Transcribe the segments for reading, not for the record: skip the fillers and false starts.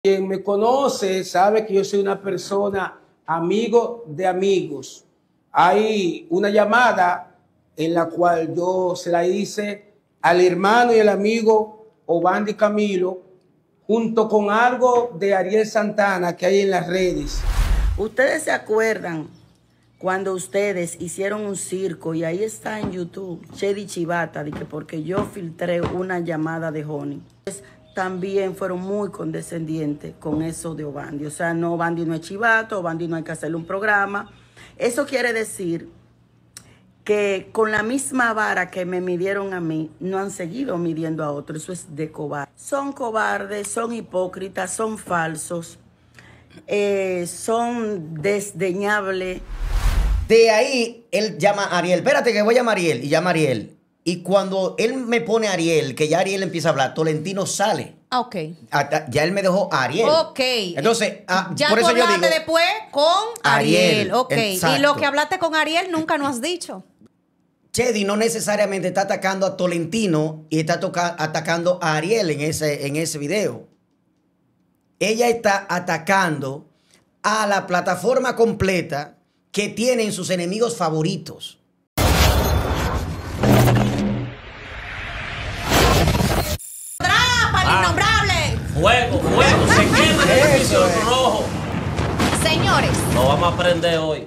Quien me conoce sabe que yo soy una persona amigo de amigos. Hay una llamada en la cual yo se la hice al hermano y el amigo Obandi Camilo, junto con algo de Ariel Santana que hay en las redes. ¿Ustedes se acuerdan cuando ustedes hicieron un circo y ahí está en YouTube Chedi Chivata, de que porque yo filtré una llamada de Honey? También fueron muy condescendientes con eso de Obandi. O sea, no, Obandi no es chivato, Obandi no hay que hacerle un programa. Eso quiere decir que con la misma vara que me midieron a mí, no han seguido midiendo a otros. Eso es de cobarde. Son cobardes, son hipócritas, son falsos, son desdeñables. De ahí él llama a Ariel. Espérate que voy a llamar a Ariel. Y llama a Ariel. Y cuando él me pone a Ariel, que ya Ariel empieza a hablar, Tolentino sale. Ok. Ya él me dejó a Ariel. Ok. Entonces, ya por tú eso yo hablaste digo, después con Ariel. Ok. Exacto. Y lo que hablaste con Ariel nunca nos has dicho. Chedi no necesariamente está atacando a Tolentino y está atacando a Ariel en ese video. Ella está atacando a la plataforma completa que tienen sus enemigos favoritos. ¡Innombrable! Fuego, se quema en el piso rojo. Señores. Lo vamos a aprender hoy.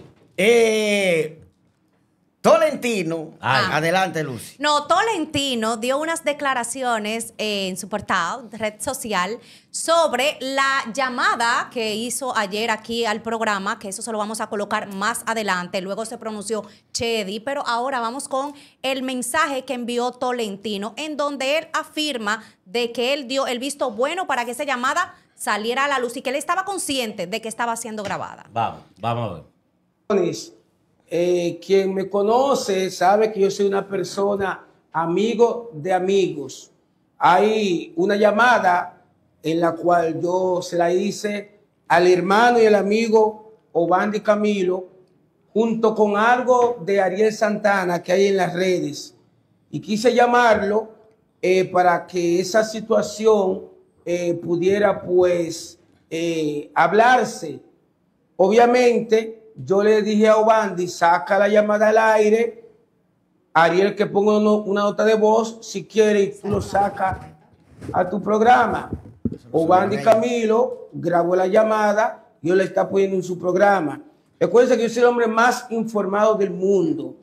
Tolentino, adelante, Lucy. No, Tolentino dio unas declaraciones en su portal, red social, sobre la llamada que hizo ayer aquí al programa, que eso se lo vamos a colocar más adelante. Luego se pronunció Chedi, pero ahora vamos con el mensaje que envió Tolentino, en donde él afirma de que él dio el visto bueno para que esa llamada saliera a la luz y que él estaba consciente de que estaba siendo grabada. Vamos a ver. Quien me conoce sabe que yo soy una persona amigo de amigos. Hay una llamada en la cual yo se la hice al hermano y el amigo Obandi Camilo, junto con algo de Ariel Santana que hay en las redes. Y quise llamarlo para que esa situación pudiera pues hablarse. Obviamente, yo le dije a Obandi, saca la llamada al aire, Ariel que ponga una nota de voz, si quiere, y tú lo sacas a tu programa. Obandi Camilo grabó la llamada y yo le está poniendo en su programa. Recuerden que yo soy el hombre más informado del mundo.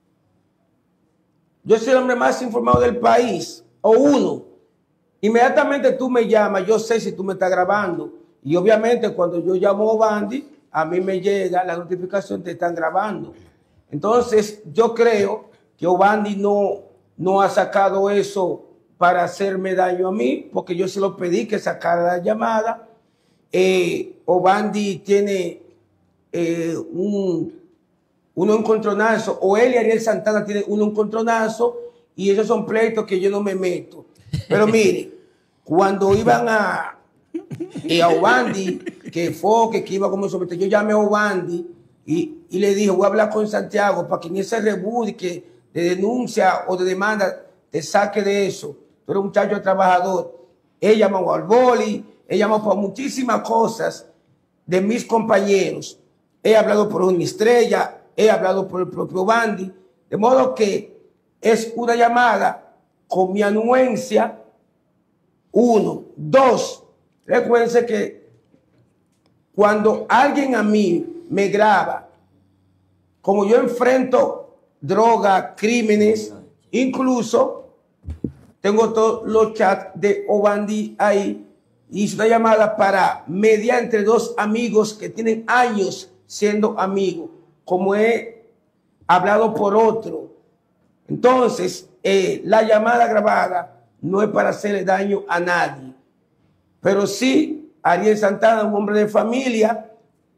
Yo soy el hombre más informado del país, o uno. Inmediatamente tú me llamas, yo sé si tú me estás grabando. Y obviamente cuando yo llamo a Obandi, a mí me llega la notificación, te están grabando. Entonces, yo creo que Obandi no ha sacado eso para hacerme daño a mí, porque yo se lo pedí que sacara la llamada. Obandi tiene un encontronazo, o él y Ariel Santana tienen un encontronazo, y esos son pleitos que yo no me meto. Pero mire, cuando iban a Obandi, que iba como sobrete, yo llamé a Obandi y le dije, voy a hablar con Santiago para que en ese rebud que de denuncia o de demanda te saque de eso. Tú eres un muchacho trabajador. Él llamó al boli, él llamó por muchísimas cosas de mis compañeros. He hablado por una estrella, he hablado por el propio Obandi, de modo que es una llamada con mi anuencia. 1, 2. Recuérdense que cuando alguien a mí me graba, como yo enfrento droga, crímenes, incluso tengo todos los chats de Obandi ahí, hice una llamada para mediar entre dos amigos que tienen años siendo amigos, como he hablado por otro. Entonces, la llamada grabada no es para hacerle daño a nadie. Pero sí, Ariel Santana, un hombre de familia,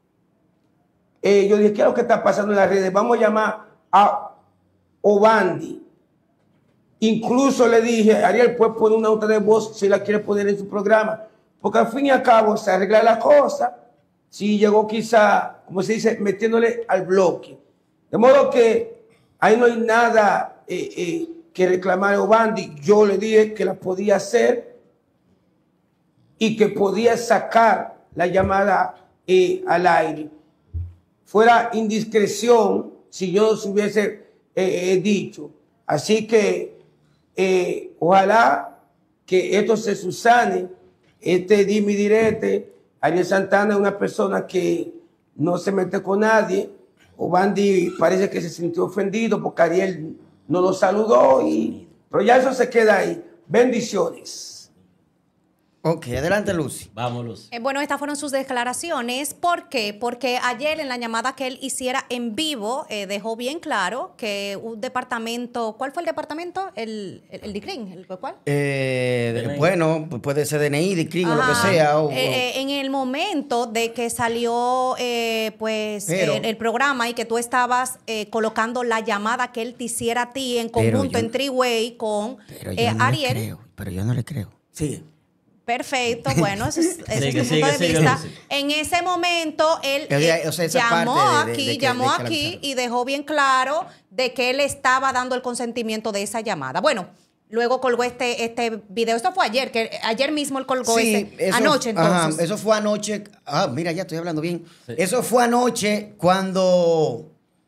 yo dije, ¿qué es lo que está pasando en las redes? Vamos a llamar a Obandi. Incluso le dije, Ariel, puede poner una nota de voz si la quiere poner en su programa. Porque al fin y al cabo se arregla la cosa. Si llegó quizá, como se dice, metiéndole al bloque. De modo que ahí no hay nada que reclamar a Obandi. Yo le dije que la podía hacer. y que podía sacar la llamada al aire. Fuera indiscreción si yo se hubiese dicho. Así que ojalá que esto se subsane, este dime y direte. Ariel Santana es una persona que no se mete con nadie. Obandi parece que se sintió ofendido porque Ariel no lo saludó, pero ya eso se queda ahí. Bendiciones. Ok, adelante, Lucy. Vamos, Luz. Bueno, estas fueron sus declaraciones. ¿Por qué? Porque ayer en la llamada que él hiciera en vivo dejó bien claro que un departamento, ¿cuál fue el departamento? El DICRIN, ¿cuál? Bueno, puede ser DNI, DICRIN o lo que sea. En el momento de que salió el programa y que tú estabas colocando la llamada que él te hiciera a ti en conjunto en Three-Way con Ariel. Pero yo no le creo. Sí. Perfecto, bueno, ese es tu punto sigue, de vista. Lucy. En ese momento, él llamó aquí y dejó bien claro de que él estaba dando el consentimiento de esa llamada. Bueno, luego colgó este video. Esto fue ayer, que ayer mismo él colgó anoche entonces. Eso fue anoche. Mira, ya estoy hablando bien. Sí. Eso fue anoche cuando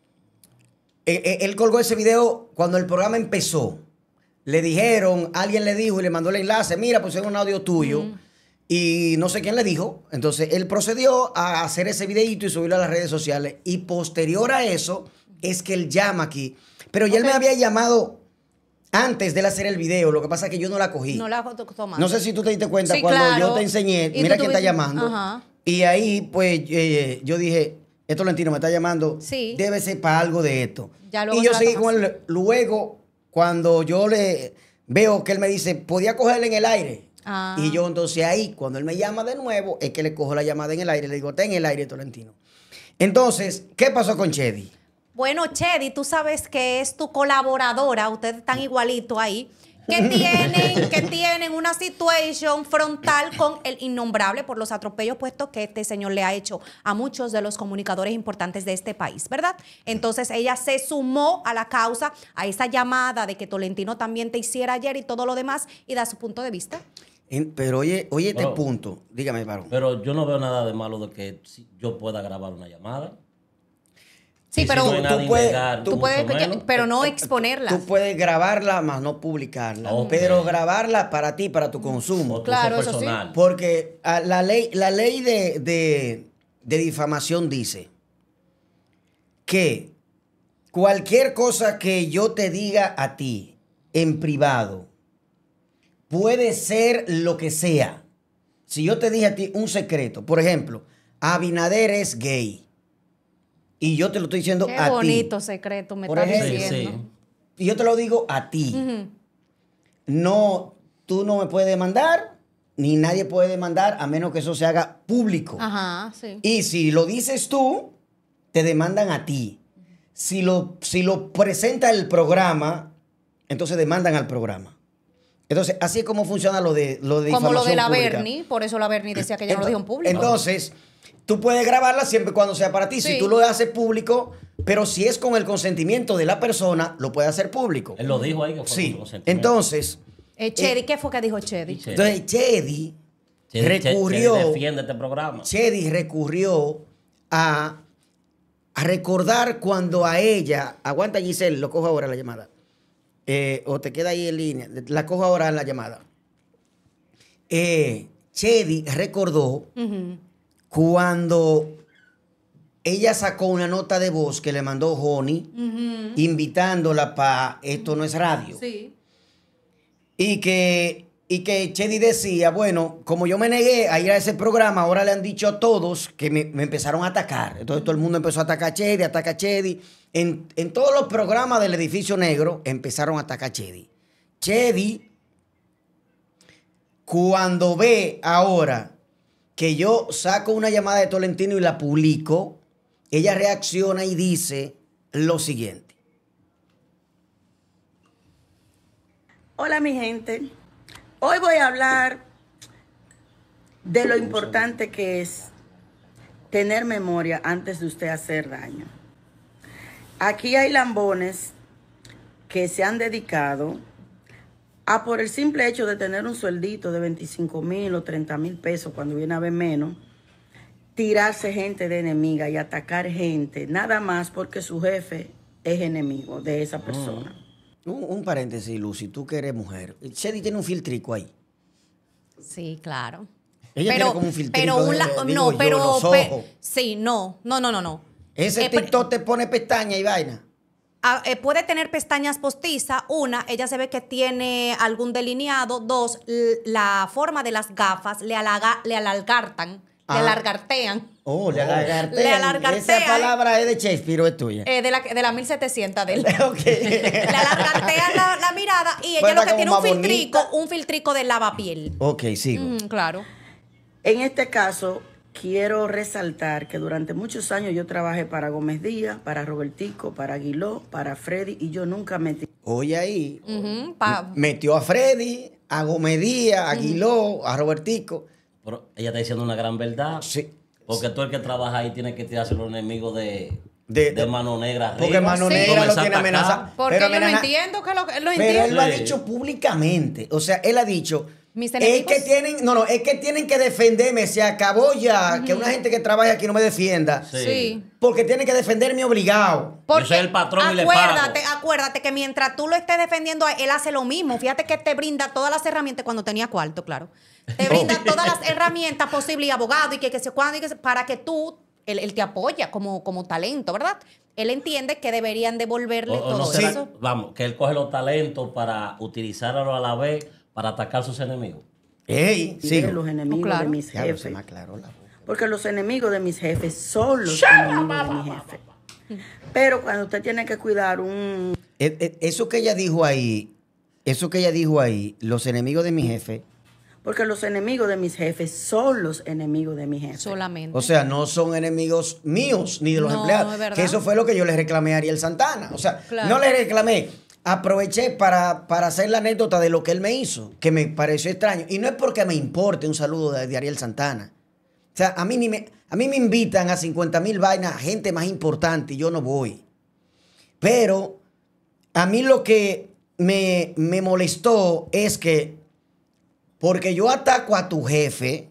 él colgó ese video cuando el programa empezó. Le dijeron, alguien le dijo y le mandó el enlace, mira, pues es un audio tuyo. Y no sé quién le dijo. Entonces, él procedió a hacer ese videíto y subirlo a las redes sociales. Y posterior a eso, es que él llama aquí. Pero ya él me había llamado antes de él hacer el video. Lo que pasa es que yo no la cogí. No la tomaste. No sé si tú te diste cuenta sí, cuando claro. yo te enseñé, mira quién está llamando. Ajá. Y ahí, pues, yo dije, Tolentino me está llamando. Sí. Debe ser para algo de esto. Y yo seguí con él. Luego, cuando yo le veo que él me dice, ¿podía cogerla en el aire? Y yo entonces ahí, cuando él me llama de nuevo, es que le cojo la llamada en el aire. Le digo, está en el aire, Tolentino. Entonces, ¿qué pasó con Chedi? Bueno, Chedi, tú sabes que es tu colaboradora. Ustedes están igualitos ahí. Que tienen una situación frontal con el innombrable por los atropellos puestos que este señor le ha hecho a muchos de los comunicadores importantes de este país, ¿verdad? Entonces ella se sumó a la causa, a esa llamada de que Tolentino también te hiciera ayer y todo lo demás, y da su punto de vista. Pero oye este punto, dígame, varón. Pero yo no veo nada de malo de que yo pueda grabar una llamada. Sí, pero tú puedes, pero no exponerla. Tú puedes grabarla, más no publicarla. Okay. Pero grabarla para ti, para tu consumo. Claro, eso sí. Porque la ley de difamación dice que cualquier cosa que yo te diga a ti en privado puede ser lo que sea. Si yo te dije a ti un secreto, por ejemplo, Abinader es gay. Y yo te lo estoy diciendo a ti. Qué bonito secreto me estás diciendo. Sí. Y yo te lo digo a ti. No, tú no me puedes demandar, ni nadie puede demandar, a menos que eso se haga público. Ajá, sí. Y si lo dices tú, te demandan a ti. Si lo presenta el programa, entonces demandan al programa. Entonces, así es como funciona lo de difamación como lo de la pública. Bernie, por eso la Bernie decía que ella no lo dijo en público. Entonces, tú puedes grabarla siempre y cuando sea para ti. Sí. Si tú lo haces público, pero si es con el consentimiento de la persona, lo puede hacer público. Él lo dijo ahí que fue con consentimiento. Entonces... Chedi, ¿qué fue que dijo Chedi? Entonces, Chedi recurrió... Chedi defiende este programa. Chedi recurrió a recordar cuando a ella... Aguanta, Giselle, lo cojo ahora la llamada. O te queda ahí en línea. La cojo ahora en la llamada. Chedi recordó... Cuando ella sacó una nota de voz que le mandó Honey, invitándola para Esto No Es Radio. Sí. Y que Chedi decía, bueno, como yo me negué a ir a ese programa, ahora le han dicho a todos que me empezaron a atacar. Entonces todo el mundo empezó a atacar a Chedi. En todos los programas del Edificio Negro empezaron a atacar a Chedi. Chedi, cuando ve ahora que yo saco una llamada de Tolentino y la publico, ella reacciona y dice lo siguiente. Hola, mi gente. Hoy voy a hablar de lo importante que es tener memoria antes de usted hacer daño. Aquí hay lambones que se han dedicado por el simple hecho de tener un sueldito de 25,000 o 30,000 pesos, cuando viene a ver menos, tirarse gente de enemiga y atacar gente, nada más porque su jefe es enemigo de esa persona. Un paréntesis, Lucy, tú que eres mujer. Shady tiene un filtrico ahí. Sí, claro. Ella tiene como un filtrico. Los ojos. Sí, no. Ese TikTok te pone pestaña y vaina. Puede tener pestañas postizas. Una, ella se ve que tiene algún delineado. Dos, la forma de las gafas le alargartan. Le alargartean. Oh, le alargartean. Le alargartean. Esa palabra es de Shakespeare o es tuya. De la 1700 de él. Okay. Le alargartean la mirada y ella Bueno, lo que tiene como un filtrico de lavapiel. Ok, sigo. Claro. En este caso, quiero resaltar que durante muchos años yo trabajé para Gómez Díaz, para Robertico, para Aguiló, para Freddy, y yo nunca metí. Oye ahí, metió a Freddy, a Gomedía, a Aguiló, a Robertico. Pero ella está diciendo una gran verdad. Sí. Porque tú el que trabaja ahí tiene que tirarse los enemigos de Mano Negra arriba. Porque Mano Negra lo tiene amenazado. Porque pero yo no entiendo que lo pero entiendo. él lo ha dicho públicamente. O sea, él ha dicho... Mis es enemigos. que tienen que defenderme. Se acabó ya que una gente que trabaja aquí no me defienda. Sí. Porque tienen que defenderme obligado. Yo soy el patrón y le pago. Acuérdate que mientras tú lo estés defendiendo, él hace lo mismo. Fíjate que te brinda todas las herramientas cuando tenía cuarto, claro. Te brinda todas las herramientas posibles y abogado y que sé cuándo, para que tú, él te apoya como talento, ¿verdad? Él entiende que deberían devolverle todo no será- eso. Vamos, que él coge los talentos para utilizarlos a la vez para atacar a sus enemigos. Ey, de sigo. los enemigos Claro. de mis Diablo, se jefes. me aclaró la boca. Porque los enemigos de mis jefes son los enemigos de mi jefe. Pero cuando usted tiene que cuidar un... Eso que ella dijo ahí, los enemigos de mi jefe, Porque los enemigos de mis jefes son los enemigos de mi jefe. Solamente. o sea, no son enemigos míos ni de los No, empleados. es verdad. Que eso fue lo que yo le reclamé a Ariel Santana. O sea, Claro. no le reclamé. Aproveché para hacer la anécdota de lo que él me hizo, que me pareció extraño. Y no es porque me importe un saludo de Ariel Santana. O sea, a mí me invitan a 50,000 vainas, gente más importante, y yo no voy. Pero a mí lo que me molestó es que, porque yo ataco a tu jefe,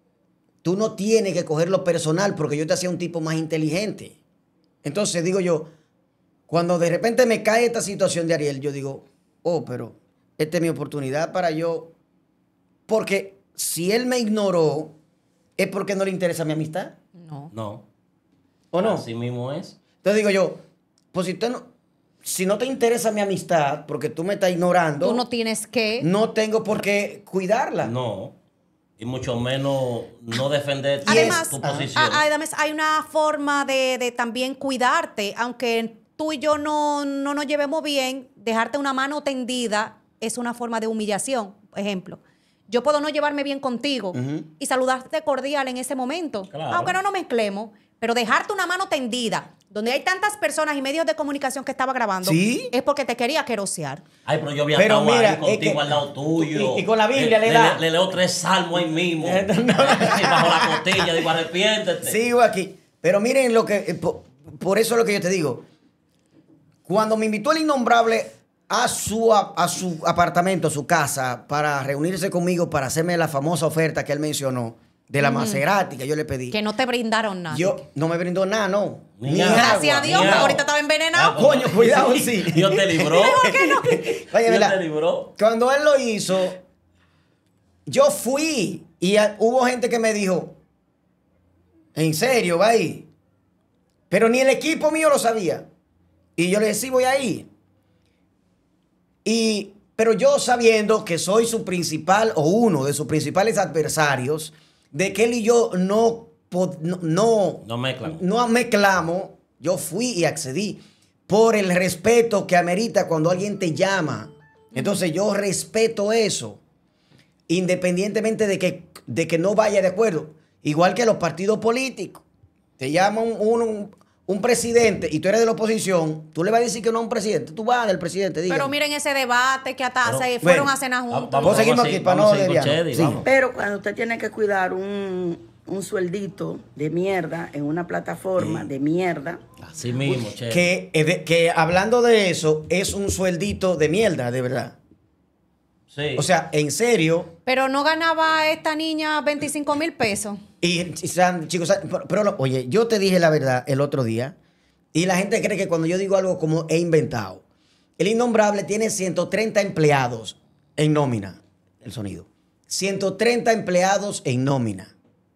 tú no tienes que cogerlo personal porque yo te hacía un tipo más inteligente. Entonces digo yo, cuando de repente me cae esta situación de Ariel, yo digo, oh, pero esta es mi oportunidad para yo. Porque si él me ignoró, es porque no le interesa mi amistad. No. No. ¿O no? Así mismo es. Entonces digo yo, pues si no te interesa mi amistad, porque tú me estás ignorando, Tú no tienes que. no tengo por qué cuidarla. No. Y mucho menos no defender Además, tu posición. además, hay una forma de también cuidarte, aunque tú y yo no nos llevemos bien, dejarte una mano tendida es una forma de humillación. Por ejemplo, yo puedo no llevarme bien contigo y saludarte cordial en ese momento, Claro. aunque no nos mezclemos, pero dejarte una mano tendida, donde hay tantas personas y medios de comunicación que estaba grabando, ¿Sí? es porque te quería querosear. Ay, pero yo había Pero estado mira, ahí es contigo que- al lado tuyo. y con la Biblia le da. Le leo 3 salmos ahí mismo. Y bajo la costilla digo, arrepiéntete. Sigo aquí. Pero miren lo que, por eso es lo que yo te digo. Cuando me invitó el innombrable a su apartamento, a su casa, para reunirse conmigo, para hacerme la famosa oferta que él mencionó, de la Maserati que yo le pedí. Que no te brindaron nada. Yo no me brindó nada, no. Ni agua. Gracias a Dios, Ni porque agua. ahorita estaba envenenado. Coño, cuidado, sí. Dios te libró. Oye, Dios mira, te libró. cuando él lo hizo, yo fui y hubo gente que me dijo, ¿en serio, va ahí? Pero ni el equipo mío lo sabía. Y yo le decía, sí, voy a ir. Pero yo sabiendo que soy su principal o uno de sus principales adversarios, de que él y yo no mezclamos, yo fui y accedí por el respeto que amerita cuando alguien te llama. Entonces yo respeto eso, independientemente de que no vaya de acuerdo. Igual que los partidos políticos. Te llama un presidente y tú eres de la oposición, tú le vas a decir que no a un presidente, tú vas del presidente, dígame. Pero miren ese debate que hasta Pero, se fueron bueno, a cenar juntos. Vamos a seguir aquí para no seguir con desviarnos. Chedi, Sí. vamos. Pero cuando usted tiene que cuidar un sueldito de mierda en una plataforma de mierda, Así mismo, che. Que hablando de eso, es un sueldito de mierda, de verdad. Sí. O sea, en serio. Pero no ganaba esta niña 25,000 pesos. Chicos, oye, yo te dije la verdad el otro día y la gente cree que cuando yo digo algo como he inventado. El Innombrable tiene 130 empleados en nómina. El sonido. 130 empleados en nómina.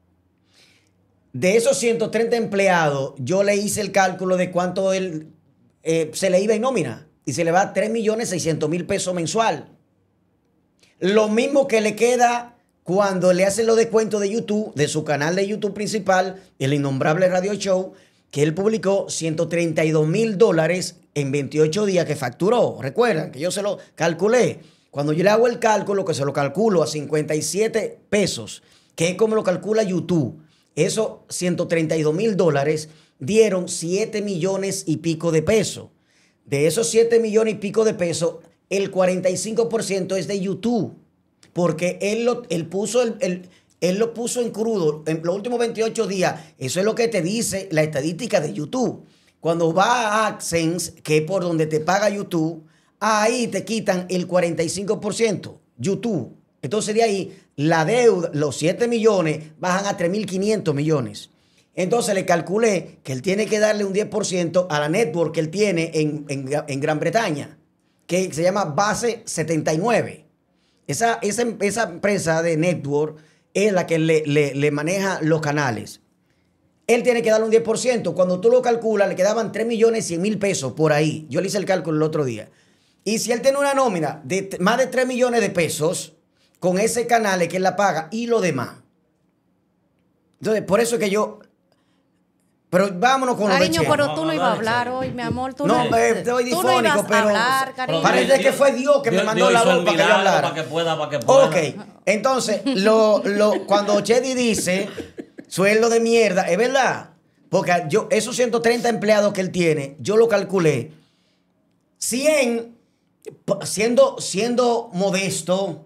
De esos 130 empleados, yo le hice el cálculo de cuánto se le iba en nómina. Y se le va 3.600.000 pesos mensual. Lo mismo que le queda cuando le hacen los descuentos de YouTube, de su canal de YouTube principal, El Innombrable Radio Show, que él publicó $132,000 en 28 días que facturó. Recuerdan que yo se lo calculé. Cuando yo le hago el cálculo, que se lo calculo a 57 pesos, que es como lo calcula YouTube, esos $132,000 dieron 7 millones y pico de pesos. De esos 7 millones y pico de pesos, el 45% es de YouTube. Porque él lo puso en crudo en los últimos 28 días. Eso es lo que te dice la estadística de YouTube. Cuando va a AdSense, que es por donde te paga YouTube, ahí te quitan el 45%, YouTube. Entonces de ahí la deuda, los 7 millones, bajan a 3.500 millones. Entonces le calculé que él tiene que darle un 10% a la network que él tiene en Gran Bretaña, que se llama Base 79. Esa empresa de network es la que le maneja los canales. Él tiene que darle un 10%. Cuando tú lo calculas, le quedaban 3.100.000 pesos por ahí. Yo le hice el cálculo el otro día. Y si él tiene una nómina de más de 3 millones de pesos, con ese canal es que él la paga y lo demás. Entonces, por eso es que yo... Pero vámonos con Cariño, lo de Chedi. pero tú no ibas a hablar hoy, mi amor. Tú No, no estoy tú no difónico, ibas a pero hablar, cariño. parece que fue Dios que me mandó la voz para que yo hablara. Para que pueda. Ok, entonces, cuando Chedi dice sueldo de mierda, es verdad. Porque esos 130 empleados que él tiene, yo lo calculé. 100, siendo modesto,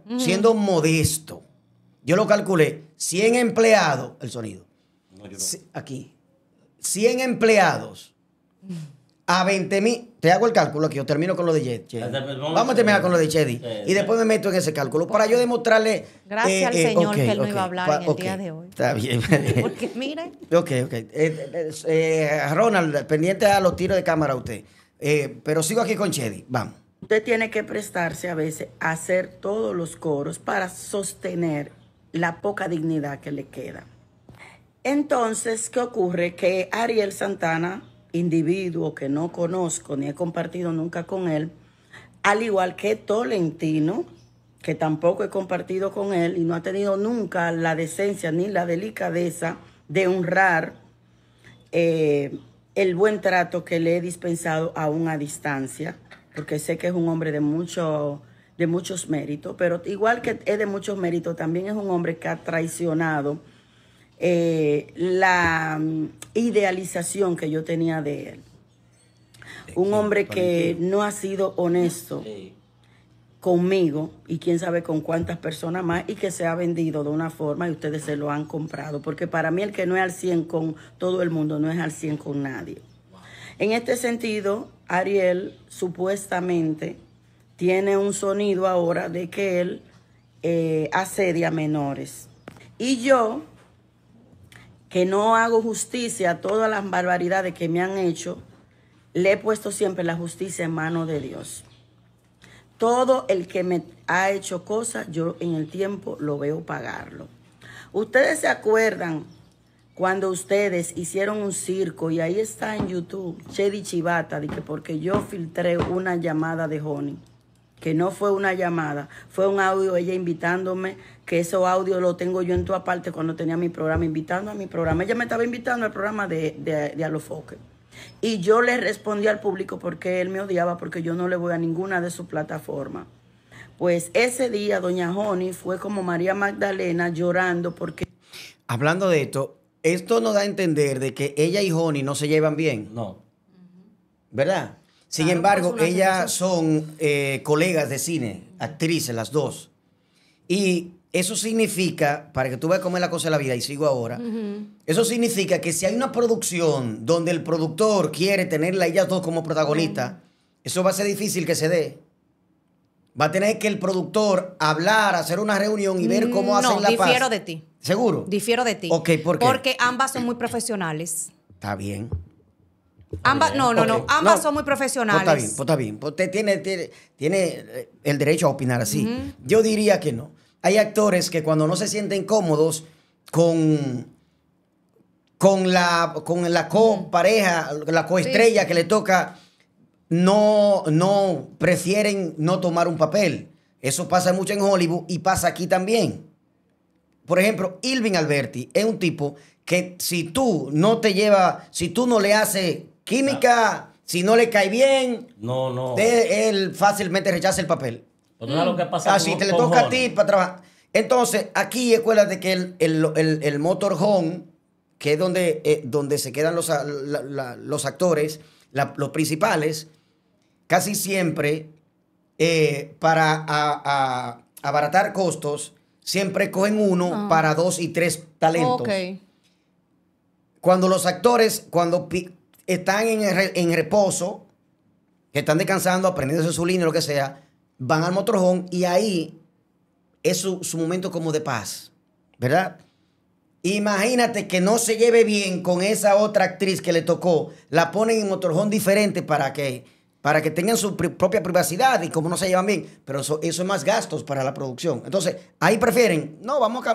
yo lo calculé. 100 empleados, el sonido. No, aquí. 100 empleados a 20,000. Te hago el cálculo aquí, yo termino con lo de Chedi. Vamos a terminar con lo de Chedi. Y después me meto en ese cálculo para yo demostrarle. Gracias al Señor que él no iba a hablar en el día de hoy. Está bien. Porque mire. Ok. Ronald, pendiente a los tiros de cámara usted. Pero sigo aquí con Chedi. Vamos. Usted tiene que prestarse a veces a hacer todos los coros para sostener la poca dignidad que le queda. Entonces, ¿qué ocurre? Que Ariel Santana, individuo que no conozco ni he compartido nunca con él, al igual que Tolentino, que tampoco he compartido con él y no ha tenido nunca la decencia ni la delicadeza de honrar el buen trato que le he dispensado aún a distancia, porque sé que es un hombre de muchos méritos, pero igual que es de muchos méritos, también es un hombre que ha traicionado la idealización que yo tenía de él. Un hombre que no ha sido honesto conmigo y quién sabe con cuántas personas más, y que se ha vendido de una forma y ustedes se lo han comprado, porque para mí el que no es al 100 con todo el mundo no es al 100 con nadie. En este sentido, Ariel supuestamente tiene un sonido ahora de que él asedia a menores. Y yo, que no hago justicia a todas las barbaridades que me han hecho, le he puesto siempre la justicia en manos de Dios. Todo el que me ha hecho cosas, yo en el tiempo lo veo pagarlo. Ustedes se acuerdan cuando ustedes hicieron un circo, y ahí está en YouTube, Chedi Chivata, de que porque yo filtré una llamada de Honey, que no fue una llamada, fue un audio, ella invitándome, que ese audio lo tengo yo en toda parte cuando tenía mi programa, invitando a mi programa. Ella me estaba invitando al programa de Alofoque. Y yo le respondí al público porque él me odiaba, porque yo no le voy a ninguna de sus plataformas. Pues ese día doña Honey fue como María Magdalena llorando porque... Hablando de esto nos da a entender de que ella y Honey no se llevan bien. No. ¿Verdad? Sin Claro, embargo, pues, una ellas son colegas de cine, actrices las dos. Y eso significa, para que tú veas cómo es la cosa de la vida, y sigo ahora, eso significa que si hay una producción donde el productor quiere tenerla a ellas dos como protagonistas, eso va a ser difícil que se dé. Va a tener que el productor hablar, hacer una reunión y ver cómo hacen la paz. No, difiero de ti. ¿Seguro? Difiero de ti. Ok, ¿por qué? Porque ambas son muy profesionales. Está bien. Ambas, no. Ok, Ambas no, son muy profesionales. Pues está bien. Pues usted tiene el derecho a opinar así. Yo diría que no. Hay actores que cuando no se sienten cómodos con la copareja, la coestrella que le toca, no prefieren no tomar un papel. Eso pasa mucho en Hollywood y pasa aquí también. Por ejemplo, Irving Alberti es un tipo que si tú no le haces química, si no le cae bien, No. él fácilmente rechaza el papel. Pero tú sabes lo que pasa Así te le toca a ti para trabajar. Entonces, aquí acuérdate que el motorhome, que es donde se quedan los actores, los principales, casi siempre, para abaratar costos, siempre cogen uno para 2 y 3 talentos. Ok. Cuando los actores, están en reposo, que están descansando, aprendiendo su línea, lo que sea, van al motorhome y ahí es su momento como de paz, ¿verdad? Imagínate que no se lleve bien con esa otra actriz que le tocó, la ponen en motorhome diferente para que tengan su propia privacidad y como no se llevan bien, pero eso es más gastos para la producción. Entonces, ahí prefieren, vamos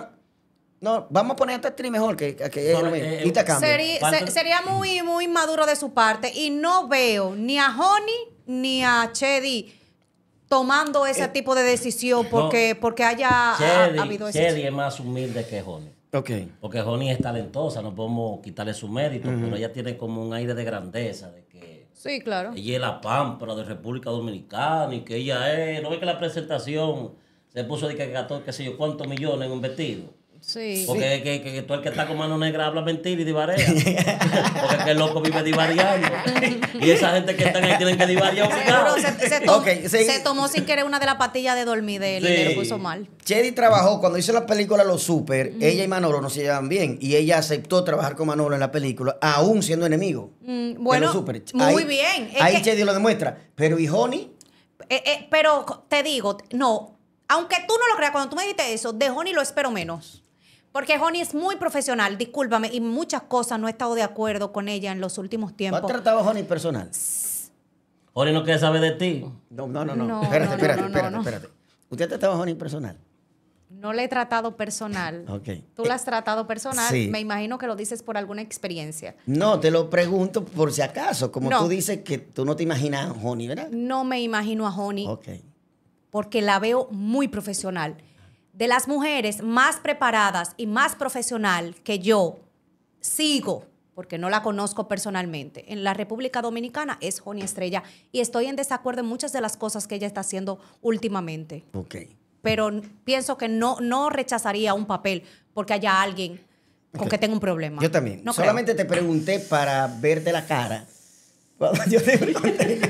a poner a esta actriz mejor que y te cambio. Sería muy, muy maduro de su parte y no veo ni a Honey ni a Chedi tomando ese tipo de decisión porque haya habido ese... Chedi es más humilde que Honey. Ok. Porque Honey es talentosa, no podemos quitarle su mérito, pero ella tiene como un aire de grandeza, de que Sí, claro. ella es la pámpara de República Dominicana y que ella es... ¿No ve que la presentación se puso de que gastó qué sé yo cuántos millones en un vestido? Sí. Porque que tú el que está con mano negra habla mentira y divarea. Porque que el loco vive divariando. Y esa gente que están ahí tienen que divariar. Seguro Ok, se tomó sin querer una de las pastillas de dormir de él y le puso mal. Chedi trabajó, cuando hizo la película Los Super, ella y Manolo no se llevaban bien. Y ella aceptó trabajar con Manolo en la película, aún siendo enemigo. Bueno, Los Super. muy bien. Es Ahí que- Chedi lo demuestra. Pero ¿y Honey? pero te digo, no, aunque tú no lo creas, cuando tú me dijiste eso, de Honey lo espero menos. Porque Honey es muy profesional, discúlpame, y muchas cosas no he estado de acuerdo con ella en los últimos ¿Tú has tiempos. tratado a Honey personal? Honey no quiere saber de ti. No. No, Espérate. ¿Usted ha tratado a Honey personal? No le he tratado personal. Ok. Tú la has tratado personal, Sí. me imagino que lo dices por alguna experiencia. No, te lo pregunto por si acaso. Como No. tú dices que tú no te imaginas a Honey, ¿verdad? No me imagino a Honey Ok. porque la veo muy profesional. De las mujeres más preparadas y más profesional que yo sigo, porque no la conozco personalmente, en la República Dominicana es Honey Estrella y estoy en desacuerdo en muchas de las cosas que ella está haciendo últimamente. Ok. Pero pienso que no rechazaría un papel porque haya alguien con que tenga un problema. Yo también. No creo. Solamente te pregunté para verte la cara. Cuando yo te pregunté.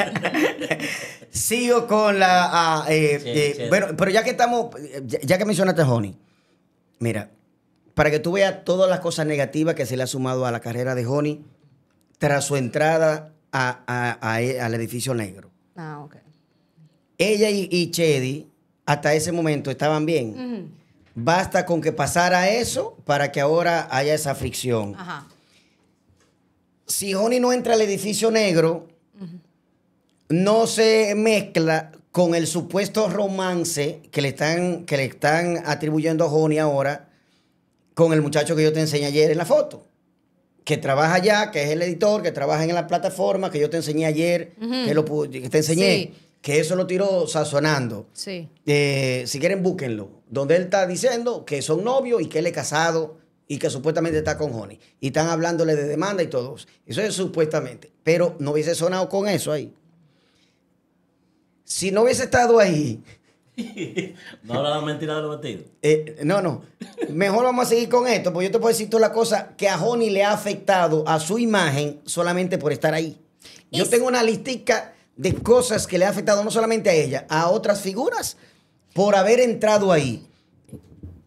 Sigo con la... Sí. Bueno, pero ya que estamos... Ya que mencionaste a Honey. Mira, para que tú veas todas las cosas negativas que se le ha sumado a la carrera de Honey tras su entrada al edificio negro. Ah, ok. Ella y Chedi hasta ese momento estaban bien. Basta con que pasara eso para que ahora haya esa fricción. Ajá. Si Honey no entra al edificio negro, no se mezcla con el supuesto romance que le están atribuyendo a Honey ahora con el muchacho que yo te enseñé ayer en la foto. Que trabaja allá, que es el editor, que trabaja en la plataforma que yo te enseñé ayer, que te enseñé. Sí. Que eso lo tiró sazonando. Sí. Si quieren, búsquenlo. Donde él está diciendo que son novios y que él es casado y que supuestamente está con Honey. Y están hablándole de demanda y todo. Eso es supuestamente. Pero no hubiese sonado con eso ahí. Si no hubiese estado ahí... No habla la mentira de los vestidos. no. Mejor vamos a seguir con esto, porque yo te puedo decir toda la cosa que a Honey le ha afectado a su imagen solamente por estar ahí. Yo tengo una listica de cosas que le ha afectado no solamente a ella, a otras figuras por haber entrado ahí.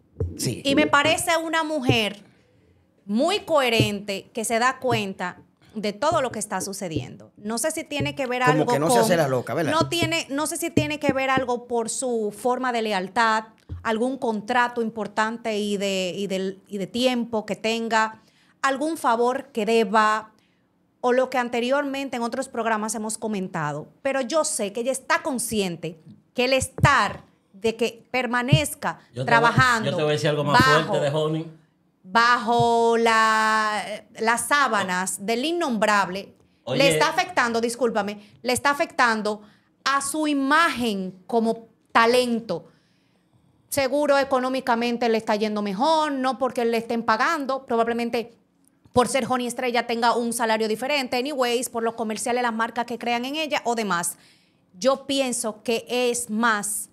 Sí. Y me parece una mujer muy coherente que se da cuenta de todo lo que está sucediendo. No sé si tiene que ver Como algo que no se hace la loca, ¿verdad? No sé si tiene que ver algo por su forma de lealtad, algún contrato importante y de tiempo que tenga, algún favor que deba, o lo que anteriormente en otros programas hemos comentado. Pero yo sé que ella está consciente que el estar de que permanezca trabajando. Yo te voy a decir algo más fuerte de Honey. Bajo las sábanas del innombrable, Oye, le está afectando, discúlpame, le está afectando a su imagen como talento. Seguro económicamente le está yendo mejor, no porque le estén pagando, probablemente por ser Honey Estrella tenga un salario diferente, anyways, por los comerciales, las marcas que crean en ella o demás. Yo pienso que es más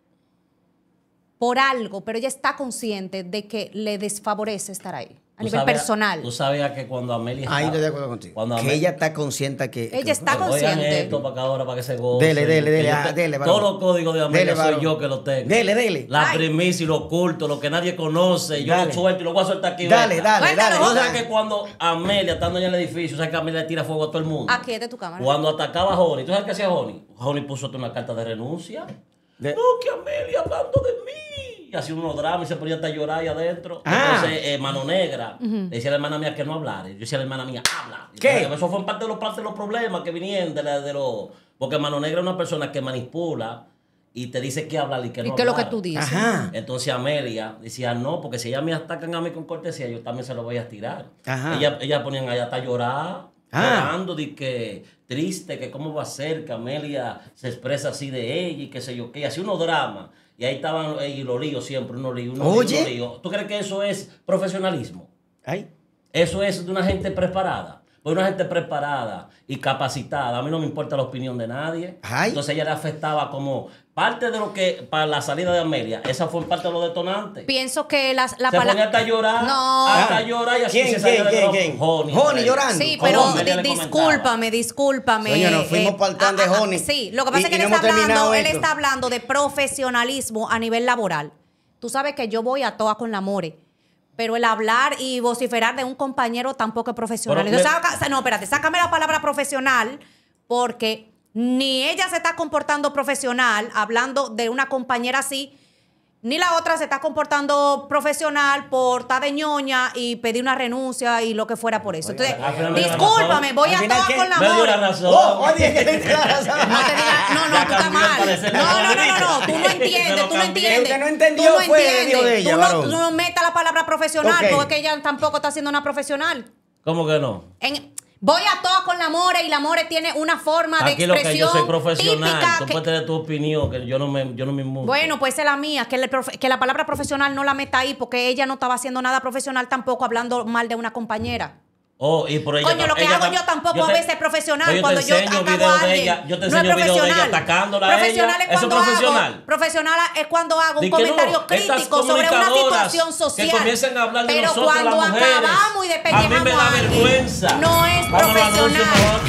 por algo, pero ella está consciente de que le desfavorece estar ahí, a nivel personal. Tú sabías que cuando Amelia Ahí estoy de acuerdo contigo. Que ella está consciente que... Ella está Oigan consciente. esto para acá ahora, para que se goce. Dele, varón. Todos los códigos de Amelia Dele, soy yo que los tengo. Dele. La primicia y lo oculto, lo que nadie conoce. Yo lo suelto y lo voy a soltar aquí. Dale. Tú sabes que cuando Amelia, estando en el edificio, sabes que Amelia le tira fuego a todo el mundo. Aquí es de tu cámara. Cuando atacaba a Honey, ¿tú sabes qué hacía Honey? Honey puso una carta de renuncia. No, que Amelia hablando de mí. Hacía unos dramas y se ponía hasta a llorar ahí adentro. Entonces, Mano Negra le decía a la hermana mía que no hablara. Yo decía a la hermana mía, habla. ¿Qué? Eso fue parte de los problemas que vinieron de los... Porque Mano Negra es una persona que manipula y te dice que hablar y que no hablar. ¿Y qué es lo que tú dices? Ajá. Entonces Amelia decía, no, porque si ellas me atacan a mí con cortesía, yo también se lo voy a tirar. Ajá. Ella ponían allá hasta llorar, llorando de que triste, que cómo va a ser que Amelia se expresa así de ella y qué sé yo qué. Hacía unos dramas. Y ahí estaban los líos siempre, unos líos. ¿Tú crees que eso es profesionalismo? Ay. Eso es de una gente preparada. Pues una gente preparada y capacitada. A mí no me importa la opinión de nadie. Ay. Entonces ella le afectaba como parte de lo que, para la salida de Amelia, esa fue parte de los detonantes. Pienso que la Se ponía hasta a llorar. No. Hasta a llorar y así se salía de ¿Quién? Honey llorando. Sí, Con pero Amelia le discúlpame. Coño, nos fuimos para el tan de Honey. Sí, lo que pasa es que Y no hemos terminado él esto. está hablando de profesionalismo a nivel laboral. Tú sabes que yo voy a toa con la More, pero el hablar y vociferar de un compañero tampoco es profesional. Pero Entonces, no, espérate, sácame la palabra profesional, porque ni ella se está comportando profesional hablando de una compañera así, ni la otra se está comportando profesional por estar de ñoña y pedir una renuncia y lo que fuera por eso. Entonces, al final me dio la discúlpame, razón. voy Al a final, toa ¿qué? con la Me dio la More. razón. Oye, que te la razón. No te digas, no, Ya tú estás cambió el mal. parecer de No, Honey. tú no entiendes, tú no Pero entiendes. usted no entendió, Tú no fue, entiendes. dijo de ella, Tú varón. no metas la palabra profesional, Ok. porque es que ella tampoco está siendo una profesional. ¿Cómo que no? Voy a todas con la More y la More tiene una forma de Aquí lo que expresión yo soy profesional, típica tú que- puedes tener tu opinión, que yo no me inmuto. Bueno, pues es la mía, que la palabra profesional no la meta ahí porque ella no estaba haciendo nada profesional tampoco hablando mal de una compañera. Oh, y por ella, Coño, lo que ella hago tam- yo tampoco a veces es profesional. Pero Cuando yo enseño acabo videos a de alguien, ella, yo te no es enseño videos de ella profesional. atacándola a Profesional ella. es cuando Eso es profesional. hago, profesional es cuando hago un Di que no, comentario estas crítico sobre una comunicadoras situación social. que comiencen a hablar de pero nosotros, cuando las mujeres, acabamos y a despellejamos mí me da alguien, vergüenza. no es Vamos a la profesional.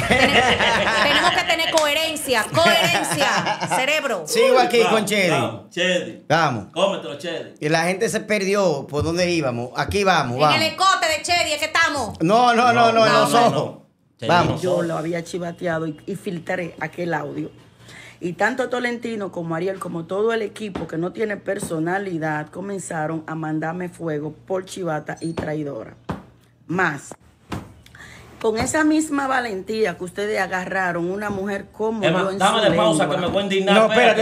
anuncio Tenemos que tener coherencia, cerebro. Sigo aquí Vamos, con Chedi. vamos, Chedi. Vamos. Cómetelo, Chedi. Y la gente se perdió por dónde íbamos. Aquí vamos, En vamos. el escote de Chedi es que estamos. No, en los ojos. no. Chedi, Vamos. Yo lo había chivateado y filtré aquel audio. Y tanto Tolentino como Ariel, como todo el equipo que no tiene personalidad, comenzaron a mandarme fuego por chivata y traidora. Más, con esa misma valentía que ustedes agarraron una mujer como Es yo más, en dame su de pausa lengua. que me voy a indignar. No, espérate,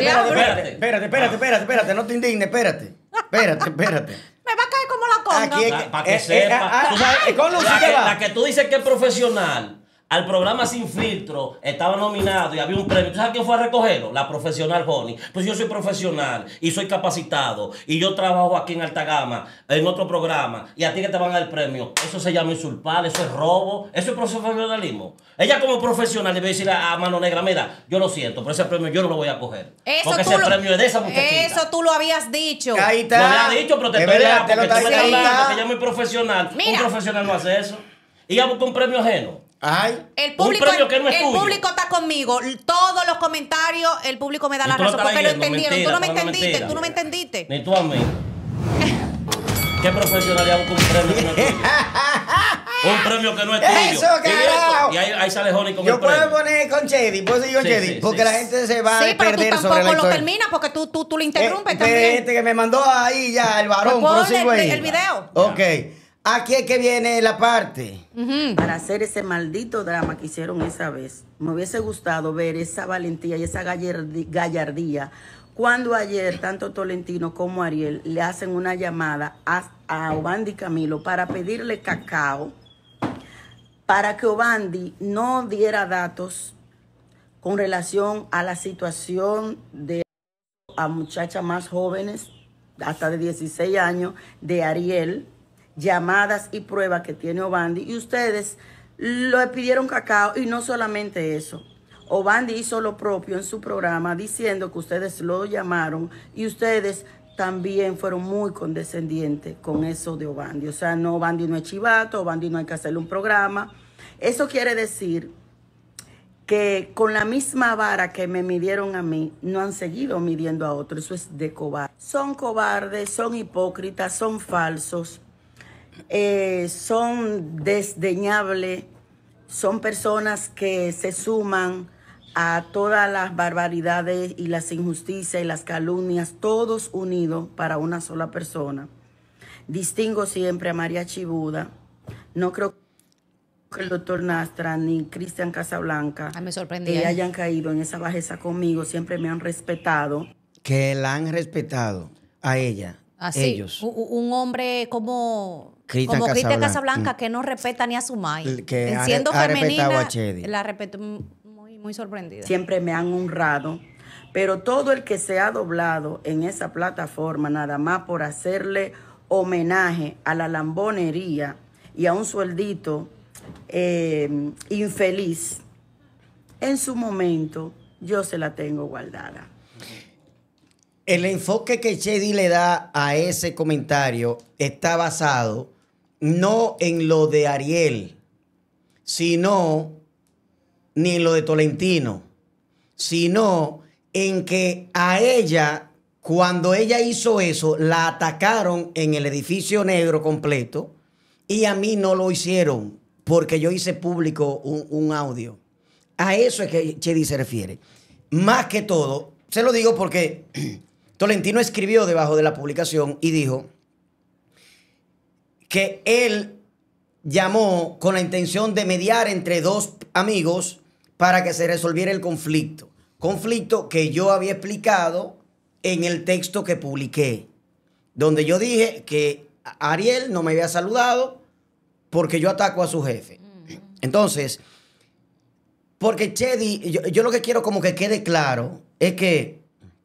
espérate. no te indignes, espérate. Espérate. Me va a caer como la conga. Aquí es Para que sepa. tú sabes, con Lucy La que que, va. la que tú dices que es profesional, al programa Sin Filtro, estaba nominado y había un premio. ¿Tú sabes quién fue a recogerlo? La profesional Honey. Pues yo soy profesional y soy capacitado y yo trabajo aquí en Alta Gama, en otro programa, y a ti que te van a dar el premio. Eso se llama usurpar, eso es robo, eso es profesionalismo. Ella como profesional debe decirle a Mano Negra, mira, yo lo siento, pero ese premio yo no lo voy a coger. porque ese premio es de esa muchachita. Eso tú lo habías dicho. Ahí está. Lo había dicho, pero te Es estoy verdad, dejando te lo porque tú me está estás diciendo. hablando que ella es muy profesional. Mira. Un profesional no hace eso. Y ella busca un premio ajeno. Ay. El público, Un premio que no es el tuyo. público está conmigo. Todos los comentarios, el público me da Y la tú lo razón estás porque lo leyendo, entendieron. mentira, Tú no me hablando entendiste, mentira. tú no me entendiste. Ni tú a mí. ¿Qué profesionalidad busca un premio que no es tuyo? Un premio que no es tuyo. ¡Eso, carajo! Y ahí sale Honey con Yo el premio. puedo poner con Chedi, puedo seguir con Sí, Chedi, sí, porque sí. la gente se va Sí, a pero tú perder sobre la tampoco lo historia. terminas porque tú le interrumpes Pero también. este que me mandó ahí ya el varón, Pues ponle prosigo ahí. el video. Ok, aquí es que viene la parte. Para hacer ese maldito drama que hicieron esa vez. Me hubiese gustado ver esa valentía y esa gallardía cuando ayer tanto Tolentino como Ariel le hacen una llamada a Obandi Camilo para pedirle cacao para que Obandi no diera datos con relación a la situación de a muchachas más jóvenes, hasta de 16 años, de Ariel, llamadas y pruebas que tiene Obandi, y ustedes le pidieron cacao, y no solamente eso. Obandi hizo lo propio en su programa diciendo que ustedes lo llamaron y ustedes también fueron muy condescendientes con eso de Obandi. O sea, no, Obandi no es chivato, Obandi no hay que hacerle un programa. Eso quiere decir que con la misma vara que me midieron a mí, no han seguido midiendo a otros. Eso es de cobarde. Son cobardes, son hipócritas, son falsos, son desdeñables, son personas que se suman a todas las barbaridades y las injusticias y las calumnias, todos unidos para una sola persona. Distingo siempre a María Chibuda. No creo que el doctor Nastra ni Cristian Casablanca Ay, me sorprendía. hayan caído en esa bajeza conmigo. Siempre me han respetado. Que la han respetado a ella, Así, ellos. un hombre como Cristian Cristian Casablanca. Casablanca que no respeta ni a su madre. Que ha Siendo respetado femenina, a Chedi. la respeto muy sorprendida. Siempre me han honrado, pero todo el que se ha doblado en esa plataforma nada más por hacerle homenaje a la lambonería y a un sueldito infeliz, en su momento yo se la tengo guardada. El enfoque que Chedi le da a ese comentario está basado no en lo de Ariel, sino ni en lo de Tolentino, sino en que a ella, cuando ella hizo eso, la atacaron en el edificio negro completo y a mí no lo hicieron porque yo hice público un audio. A eso es que Chedi se refiere. Más que todo, se lo digo porque Tolentino escribió debajo de la publicación y dijo que él llamó con la intención de mediar entre dos amigos para que se resolviera el conflicto. Conflicto que yo había explicado en el texto que publiqué, donde yo dije que Ariel no me había saludado porque yo ataco a su jefe. Entonces, porque Chedi, yo lo que quiero como que quede claro es que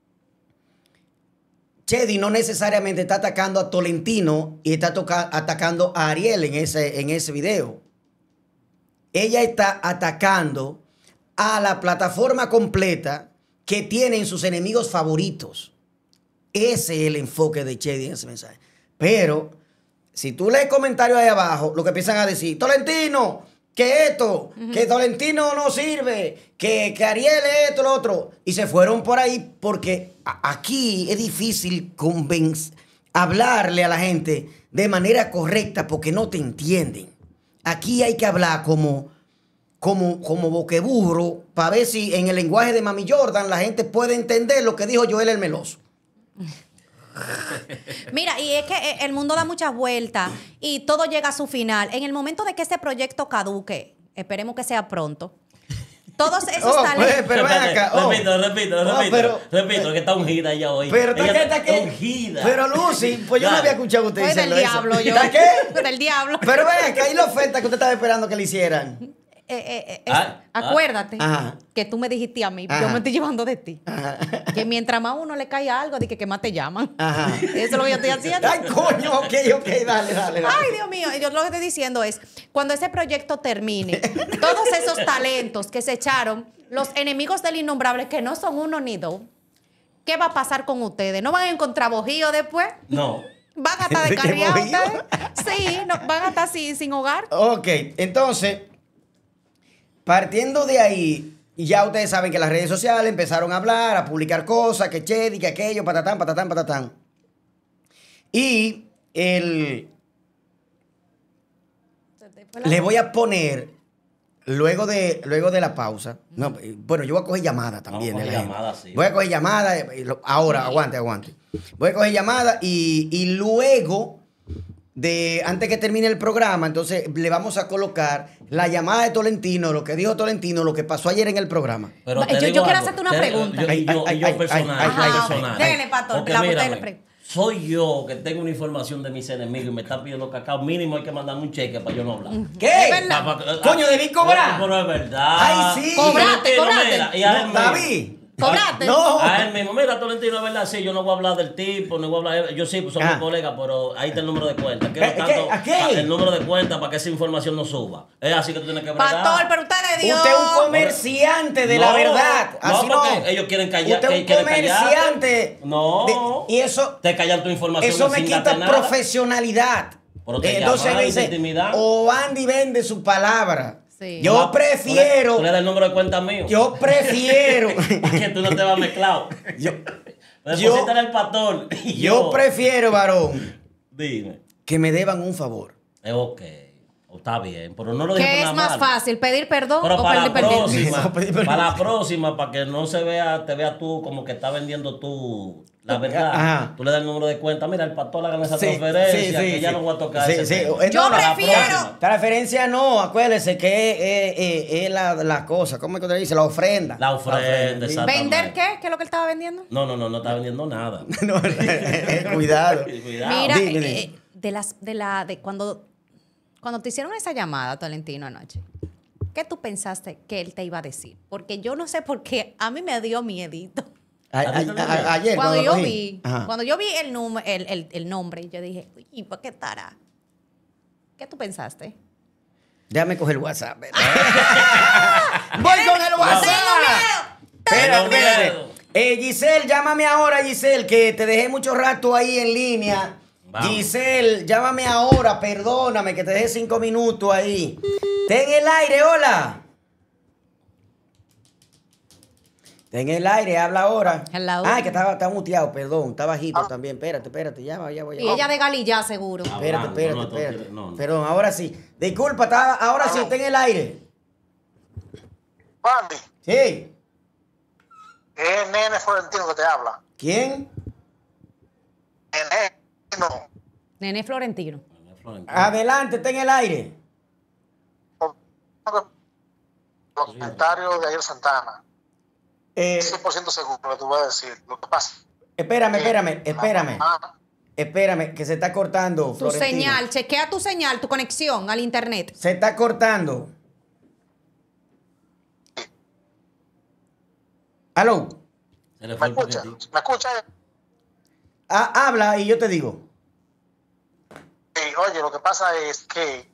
Chedi no necesariamente está atacando a Tolentino y está atacando a Ariel en ese video. Ella está atacando a la plataforma completa que tienen sus enemigos favoritos. Ese es el enfoque de Chedi en ese mensaje. Pero, si tú lees comentarios ahí abajo, lo que empiezan a decir, Tolentino, que esto, que Tolentino no sirve, que Ariel es esto, lo otro. Y se fueron por ahí porque aquí es difícil hablarle a la gente de manera correcta porque no te entienden. Aquí hay que hablar como boqueburro para ver si en el lenguaje de Mami Jordan la gente puede entender lo que dijo Joel el Meloso. Mira, y es que el mundo da muchas vueltas y todo llega a su final. En el momento de que este proyecto caduque, esperemos que sea pronto, todos esos talentos... Pero ven acá. Repito, que está ungida ella hoy. Pero ella está que ungida. Pero Lucy, pues yo no había escuchado a usted Fue del diciendo eso. diablo yo. ¿Está qué? Fue del diablo. Pero ven acá, ¿y la oferta que usted estaba esperando que le hicieran? Acuérdate Ajá. que tú me dijiste a mí, Ajá. yo me estoy llevando de ti. Ajá. Que mientras más a uno le cae algo, de que más te llaman. Ajá. Eso es lo que yo estoy haciendo. Ay, coño, ok, dale. Ay, Dios mío, yo lo que estoy diciendo es, cuando ese proyecto termine, todos esos talentos que se echaron, los enemigos del innombrable, que no son uno ni dos, ¿qué va a pasar con ustedes? ¿No van a encontrar bojío después? No. ¿Van a estar ¿De qué descarriados bojío? ustedes? Sí, van a estar sin hogar. Ok, entonces, partiendo de ahí, ya ustedes saben que las redes sociales empezaron a hablar, a publicar cosas, que Chedi, que aquello, patatán. Y Le voy a poner, luego de la pausa, no, bueno, yo voy a coger llamada también. Vamos a de coger la llamada, gente. sí. Voy a coger llamada, ahora, aguante. Voy a coger llamada y luego, antes que termine el programa, entonces le vamos a colocar la llamada de Tolentino, lo que dijo Tolentino, lo que pasó ayer en el programa. Pero te Yo digo quiero algo, hacerte una pregunta. Yo personal. Dele, pastor, Porque la mírame, soy yo que tengo una información de mis enemigos y me están pidiendo cacao. Mínimo hay que mandarme un cheque para yo no hablar. ¿Qué? Es verdad. Coño, debí cobrar. Pero es verdad. Ay, sí. Cobrate. Mira, y a él mismo. David. ¿Cobraste? No. A él mismo, mira, Tolentino, es verdad, sí, yo no voy a hablar del tipo, no voy a hablar, yo sí, pues somos colegas, pero ahí está el número de cuenta. Quiero tanto ¿A qué? el número de cuenta para que esa información no suba. Es así que tú tienes que bregar. Pastor, pero usted le dio. Usted es un comerciante de la verdad. Así no, porque ellos quieren callar. Usted es un quieren callarte. comerciante. No. Y eso, Te callan tu información eso me sin quita darte nada. profesionalidad. Pero te Entonces llaman me de dice, intimidad. o Andy vende su palabra. Sí. Yo No, prefiero, Tú le das el número de cuenta mío. yo prefiero, Que tú no te vas mezclado. yo Deposítale el pastor. y yo prefiero, varón, Dime. que me deban un favor. Es ok. Está bien, pero no lo dije por ¿Qué es nada más malo. fácil, pedir perdón Pero o para pedir la perdón? próxima, No, pedir perdón. para la próxima, para que no se vea, te vea tú como que está vendiendo tú la verdad. Ajá. Tú le das el número de cuenta. Mira, el pastor haga esa Sí, transferencia, sí, que ya sí. no voy a tocar Sí, ese sí. tema. Yo Para la prefiero- próxima. Transferencia no, acuérdese que es la cosa, ¿cómo es que te dice? La ofrenda. La ofrenda, sí. exactamente. ¿Vender qué? ¿Qué es lo que él estaba vendiendo? No está vendiendo nada. No, cuidado. Cuidado. Mira, Dime. de cuando te hicieron esa llamada, Tolentino, anoche, ¿qué tú pensaste que él te iba a decir? Porque yo no sé por qué, a mí me dio miedito. Ayer, Cuando lo yo cogí. vi, Ajá. cuando yo vi el nombre, yo dije, uy, ¿por qué estará? ¿Qué tú pensaste? Déjame coger el WhatsApp. ¿verdad? Voy con el WhatsApp. Tengo Espérate. miedo. Giselle, llámame ahora, Giselle, que te dejé mucho rato ahí en línea. Vamos. Giselle, llámame ahora, perdóname, que te dejé 5 minutos ahí. Ten el aire, hola. Ten el aire, habla ahora. Hello. Ah, que estaba muteado, perdón, está bajito también. Espérate, ya voy. Y ella de Galilla, seguro. Espérate. No. Perdón, ahora sí. Disculpa, ahora sí, está en el aire. Andy, Sí. es Nene Florentino que te habla. ¿Quién? Nene, no. Nene Florentino. Adelante, está en el aire. Los comentarios de Ariel Santana. Eh, 100% seguro lo que te voy a decir. Lo que pasa. espérame, Ah, Espérame, que se está cortando, Tu Florentino. señal, chequea tu señal, tu conexión al internet. Se está cortando. ¿Aló? Se le ¿Me fue el escucha? paquetito. ¿Me escucha? Habla y yo te digo. Sí, oye, lo que pasa es que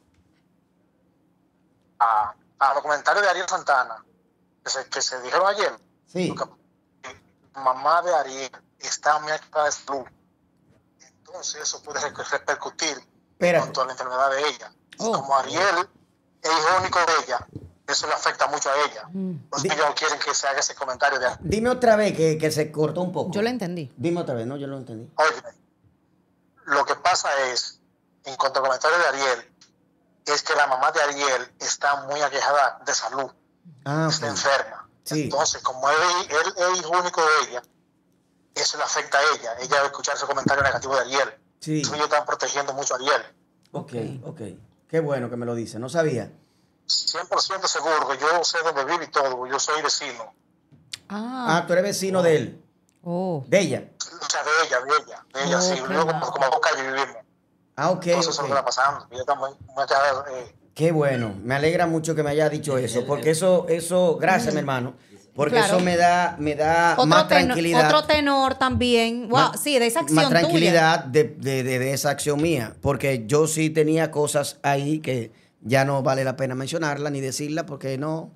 a los comentarios de Ariel Santana que se dijeron ayer, Sí. lo que- mamá de Ariel está muy activa de salud. Entonces eso puede repercutir Espérate. con toda la enfermedad de ella. Oh. Como Ariel es hijo único de ella, eso le afecta mucho a ella. Entonces ellos no quieren que se haga ese comentario de Dime otra vez que se cortó un poco. Yo lo entendí. Dime otra vez, no, yo lo entendí. Oye, lo que pasa es, en cuanto al comentario de Ariel, es que la mamá de Ariel está muy aquejada de salud, Ah, está ok. enferma. Sí. Entonces, como él es hijo único de ella, eso le afecta a ella. Ella va a escuchar ese comentario negativo de Ariel. Sí. Entonces, ellos están protegiendo mucho a Ariel. Ok. Qué bueno que me lo dice, no sabía. 100% seguro que yo sé dónde vive y todo, porque yo soy vecino. Ah, tú eres vecino de él, Oh. de ella. O sea, de ella, sí. Ok. Yo como a 2 calles vivimos. Ah, ok. Entonces, eso es lo que está pasando. Ella está muy aquejada, Qué bueno, me alegra mucho que me haya dicho eso, porque eso, gracias, mi hermano, porque Claro. eso me da más tranquilidad. Otro tenor también. Wow, Más- sí, de esa acción más tuya. tranquilidad de esa acción mía, porque yo sí tenía cosas ahí que ya no vale la pena mencionarla ni decirla, porque no,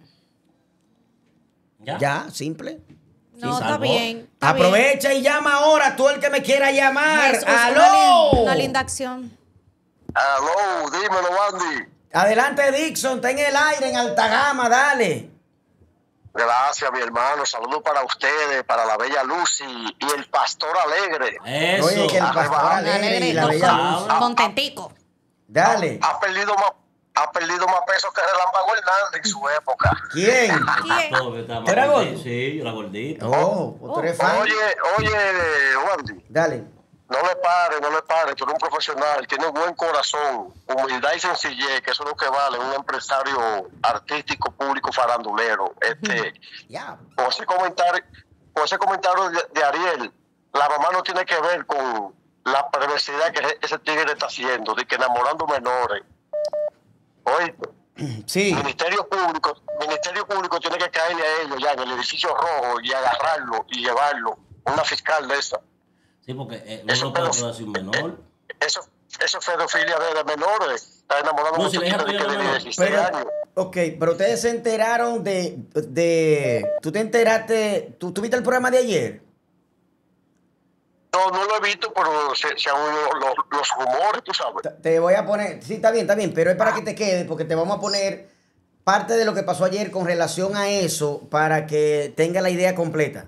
ya, simple. No, Sí, está salvó. bien. está bien. Aprovecha y llama ahora tú el que me quiera llamar. Es ¡Aló! una linda acción. Aló, dímelo, Andy. Adelante, Dixon, está en el aire, en alta gama, dale. Gracias, mi hermano. Saludos para ustedes, para la bella Lucy y el pastor alegre. Eso. Oye, que el pastor Arriba. alegre y la Alegre, bella no, luz. contentico. Dale. Ha perdido más ha perdido más peso que Relámpago Hernández en su época. ¿Quién? ¿Tú eras gordo? Sí, yo era gordito. Oh, ¿tú eres fan? Oye, Wandy. Dale. No le pare, tú eres un profesional, tienes buen corazón, humildad y sencillez, que eso es lo que vale un empresario artístico, público, farandulero. Ya. Con ese comentario de Ariel, la mamá no tiene que ver con la perversidad que ese tigre está haciendo, de que enamorando menores. Oye, Sí. Ministerio Público tiene que caerle a ellos ya en el edificio rojo y agarrarlo y llevarlo, una fiscal de esa. Sí, porque uno no puede quedarse un menor. Eso es pedofilia de menores. Está enamorado No, de si un la hija chiquito tuya no de es 16 años. Ok, pero ustedes se enteraron ¿tú te enteraste? ¿Tú tuviste el programa de ayer? No lo he visto, pero se han oído los rumores, tú sabes. Te voy a poner, sí, está bien, pero es para que te quede, porque te vamos a poner parte de lo que pasó ayer con relación a eso, para que tenga la idea completa.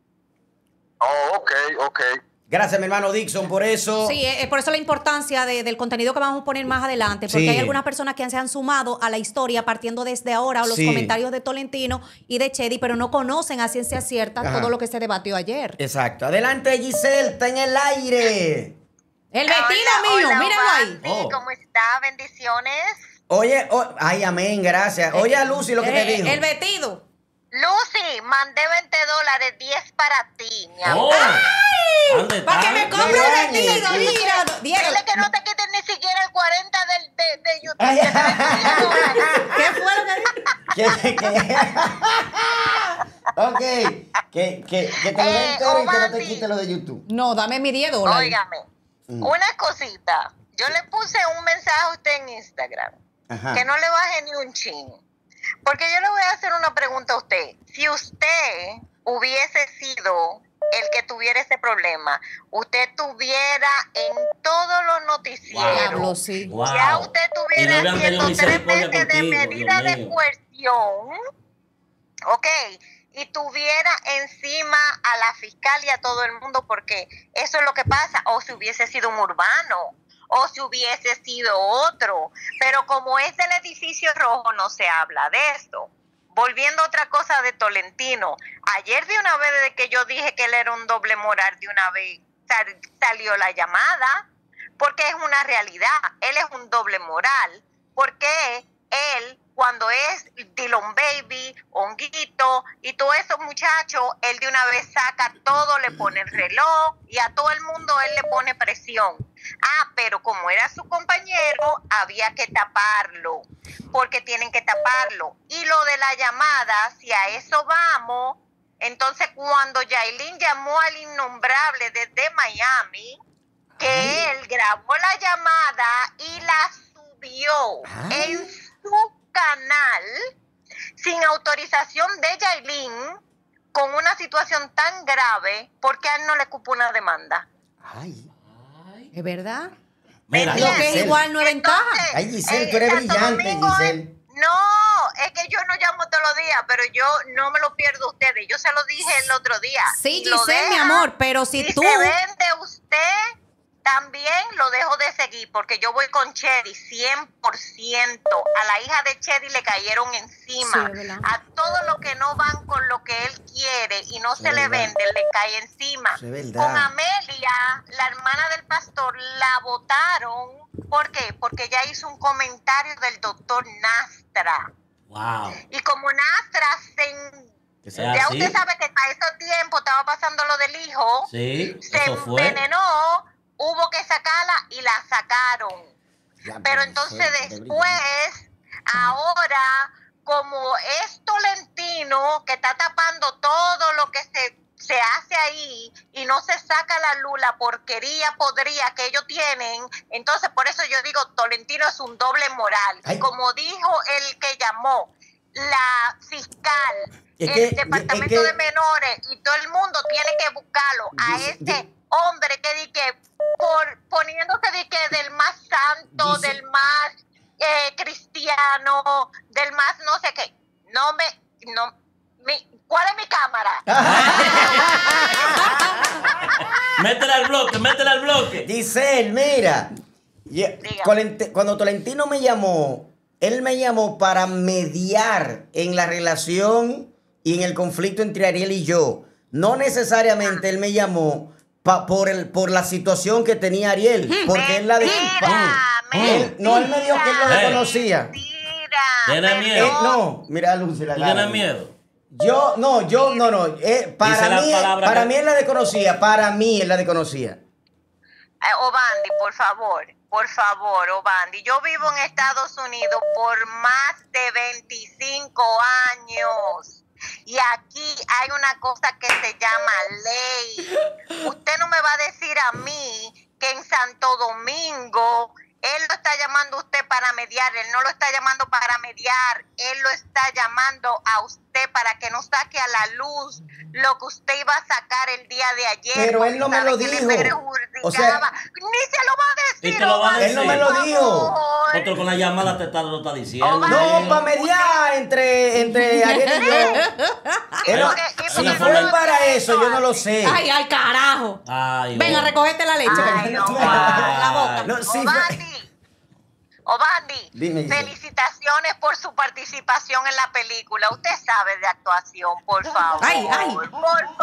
Oh, ok. Gracias, mi hermano Dixon, por eso. Sí, por eso la importancia del contenido que vamos a poner más adelante, porque Sí. hay algunas personas que se han sumado a la historia partiendo desde ahora o los Sí. comentarios de Tolentino y de Chedi, pero no conocen a ciencia cierta Ajá. todo lo que se debatió ayer. Exacto. Adelante, Giselle, está en el aire. El vestido mío, míralo ahí. Oh. ¿Cómo está? Bendiciones. Oye, ay, amén, gracias. Oye a Lucy lo que te dijo. El vestido. Lucy, mandé $20, 10 para ti, mi amor. ¡Oh! ¿Dónde Para que me está? compre Mira, un vestido, Dile mira. Dile que no te quiten ni siquiera el 40 de YouTube. Ay, ¿Qué fue lo que dijo? Ok, que te lo den entero y que no te Ovandi. quite lo de YouTube. No, dame mi $10. Óigame, una cosita. Yo le puse un mensaje a usted en Instagram. Ajá. Que no le baje ni un chin. Porque yo le voy a hacer una pregunta a usted. Si usted hubiese sido el que tuviera ese problema, usted tuviera en todos los noticieros. Diablo, sí. Wow. Ya usted Y no tuviera habían tenido 103 misericordia meses de contigo, medida Dios de mío. coerción, ¿ok? Y tuviera encima a la fiscal y a todo el mundo, porque eso es lo que pasa. O si hubiese sido un urbano, o si hubiese sido otro. Pero como es el edificio rojo, no se habla de esto. Volviendo a otra cosa de Tolentino, ayer de una vez desde que yo dije que él era un doble moral, de una vez salió la llamada, porque es una realidad, él es un doble moral, porque él, cuando es Dylan Baby, Honguito y todos esos muchachos, él de una vez saca todo, le pone el reloj y a todo el mundo él le pone presión. Pero como era su compañero, había que taparlo, porque tienen que taparlo. Y lo de la llamada, si a eso vamos, entonces cuando Yailin llamó al innombrable desde Miami, que él grabó la llamada y la subió en su canal sin autorización de Yailin, con una situación tan grave, porque a él no le cupo una demanda. Ay, ¿Es verdad? Mira, Lo que es Giselle. igual no es ventaja. Ay, Giselle, tú eres Santo brillante, Domingo Giselle. No, es que yo no llamo todos los días, pero yo no me lo pierdo a ustedes. Yo se lo dije el otro día. Sí, Si lo Giselle, mi deja, amor, pero si tú... se vende usted, también lo dejo de seguir, porque yo voy con Chedi 100%. A la hija de Chedi le cayeron encima. Sí, es verdad. A todos los que no van con lo que él quiere y no se le verdad. vende, le cae encima. Eso es verdad. Con Amelia, la hermana del pastor, la votaron. ¿Por qué? Porque ella hizo un comentario del doctor Nastra. wow. Y como Nastra ya así? usted sabe que a ese tiempo estaba pasando lo del hijo, Sí, se eso fue. envenenó, hubo que sacarla y la sacaron. Ya, Pero pues, entonces Giselle, qué después, ahora, como es Tolentino, que está tapando todo lo que se hace ahí y no se saca la luz, la porquería podría que ellos tienen, entonces por eso yo digo, Tolentino es un doble moral. Ay. Como dijo el que llamó, la fiscal, Es el que- departamento es que- de menores y todo el mundo tiene que buscarlo a este hombre que di que poniéndose de que del más santo, Dice- del más cristiano, del más no sé qué. ¿Cuál es mi cámara? Métela al bloque, métela al bloque. Giselle, mira. Dígame. Cuando Tolentino me llamó, él me llamó para mediar en la relación y en el conflicto entre Ariel y yo. No necesariamente él me llamó por la situación que tenía Ariel, porque él la Él me dijo que él no la conocía. ¿Tiene miedo? No, mira, Lucy, la ¿Tú cara. tienes miedo? Yo no. Para mí él la desconocía. Para mí él la desconocía. Obandi, por favor, Obandi. Yo vivo en Estados Unidos por más de 25 años. Y aquí hay una cosa que se llama ley. Usted no me va a decir a mí que en Santo Domingo él lo está llamando a usted para mediar. Él no lo está llamando para mediar. Él lo está llamando a usted para que no saque a la luz lo que usted iba a sacar el día de ayer. Pero él no me lo dijo. O sea, ni se lo va a decir. ¿Y te lo va a decir? Él no me lo dijo. Otro con la llamada lo está diciendo. No, para mediar entre Ariel y yo. Si fue para eso, yo no lo sé. Ay, carajo. Ay, Venga, recogete la leche. Ay, la boca. No, sí, Obandi, Dime, felicitaciones por su participación en la película. Usted sabe de actuación, por favor. Ay. Por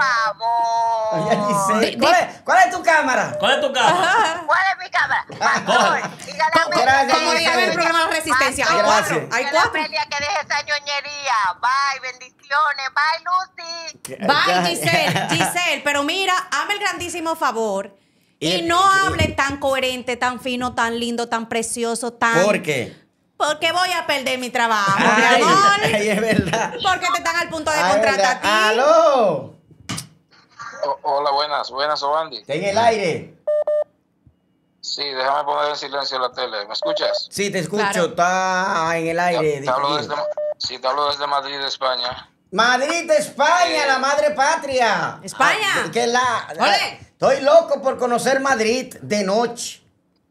favor. ¿Cuál es tu cámara? ¿Cuál es tu cámara? ¿Cuál es mi cámara? Pastor, dígale a Amelia Gracias, Como diga en el programa La Resistencia, hay Pastor, cuatro. Gracias. Hay dígale a cuatro. Amelia que deje esa ñoñería. Bye, bendiciones. Bye, Lucy. Bye, Giselle, pero mira, hazme el grandísimo favor y no hable tan coherente, tan fino, tan lindo, tan precioso, tan... ¿Por qué? Porque voy a perder mi trabajo, mi Ay, amor. es verdad. Porque te están al punto de Ay, contratar a ti. verdad. ¡Aló! Hola, buenas, Obandi. ¿Está en el aire? Sí, déjame poner en silencio la tele. ¿Me escuchas? Sí, te escucho. Claro. Está en el aire. Te hablo desde Madrid, España. Madrid, España, la madre patria. España. Ole. Estoy loco por conocer Madrid de noche.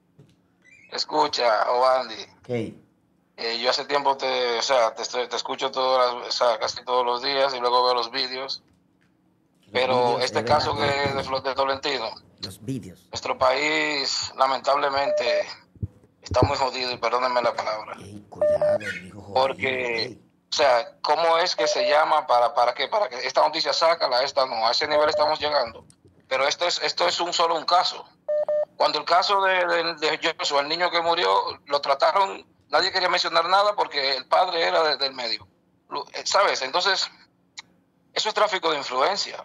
Escucha, Obandi. Okay. Yo hace tiempo te escucho casi todos los días y luego veo los vídeos. Pero vídeos este de caso verdad. de Tolentino, Los vídeos. nuestro país lamentablemente está muy jodido, y perdónenme la palabra. Ey, cuidado, hijo jodido, Porque, ey. o sea, ¿cómo es que se llama para que esta noticia sácala, esta no? A ese nivel estamos llegando. Pero esto es solo un caso. Cuando el caso de Joshua, el niño que murió, lo trataron, nadie quería mencionar nada porque el padre era del medio. ¿Sabes? Entonces, eso es tráfico de influencia.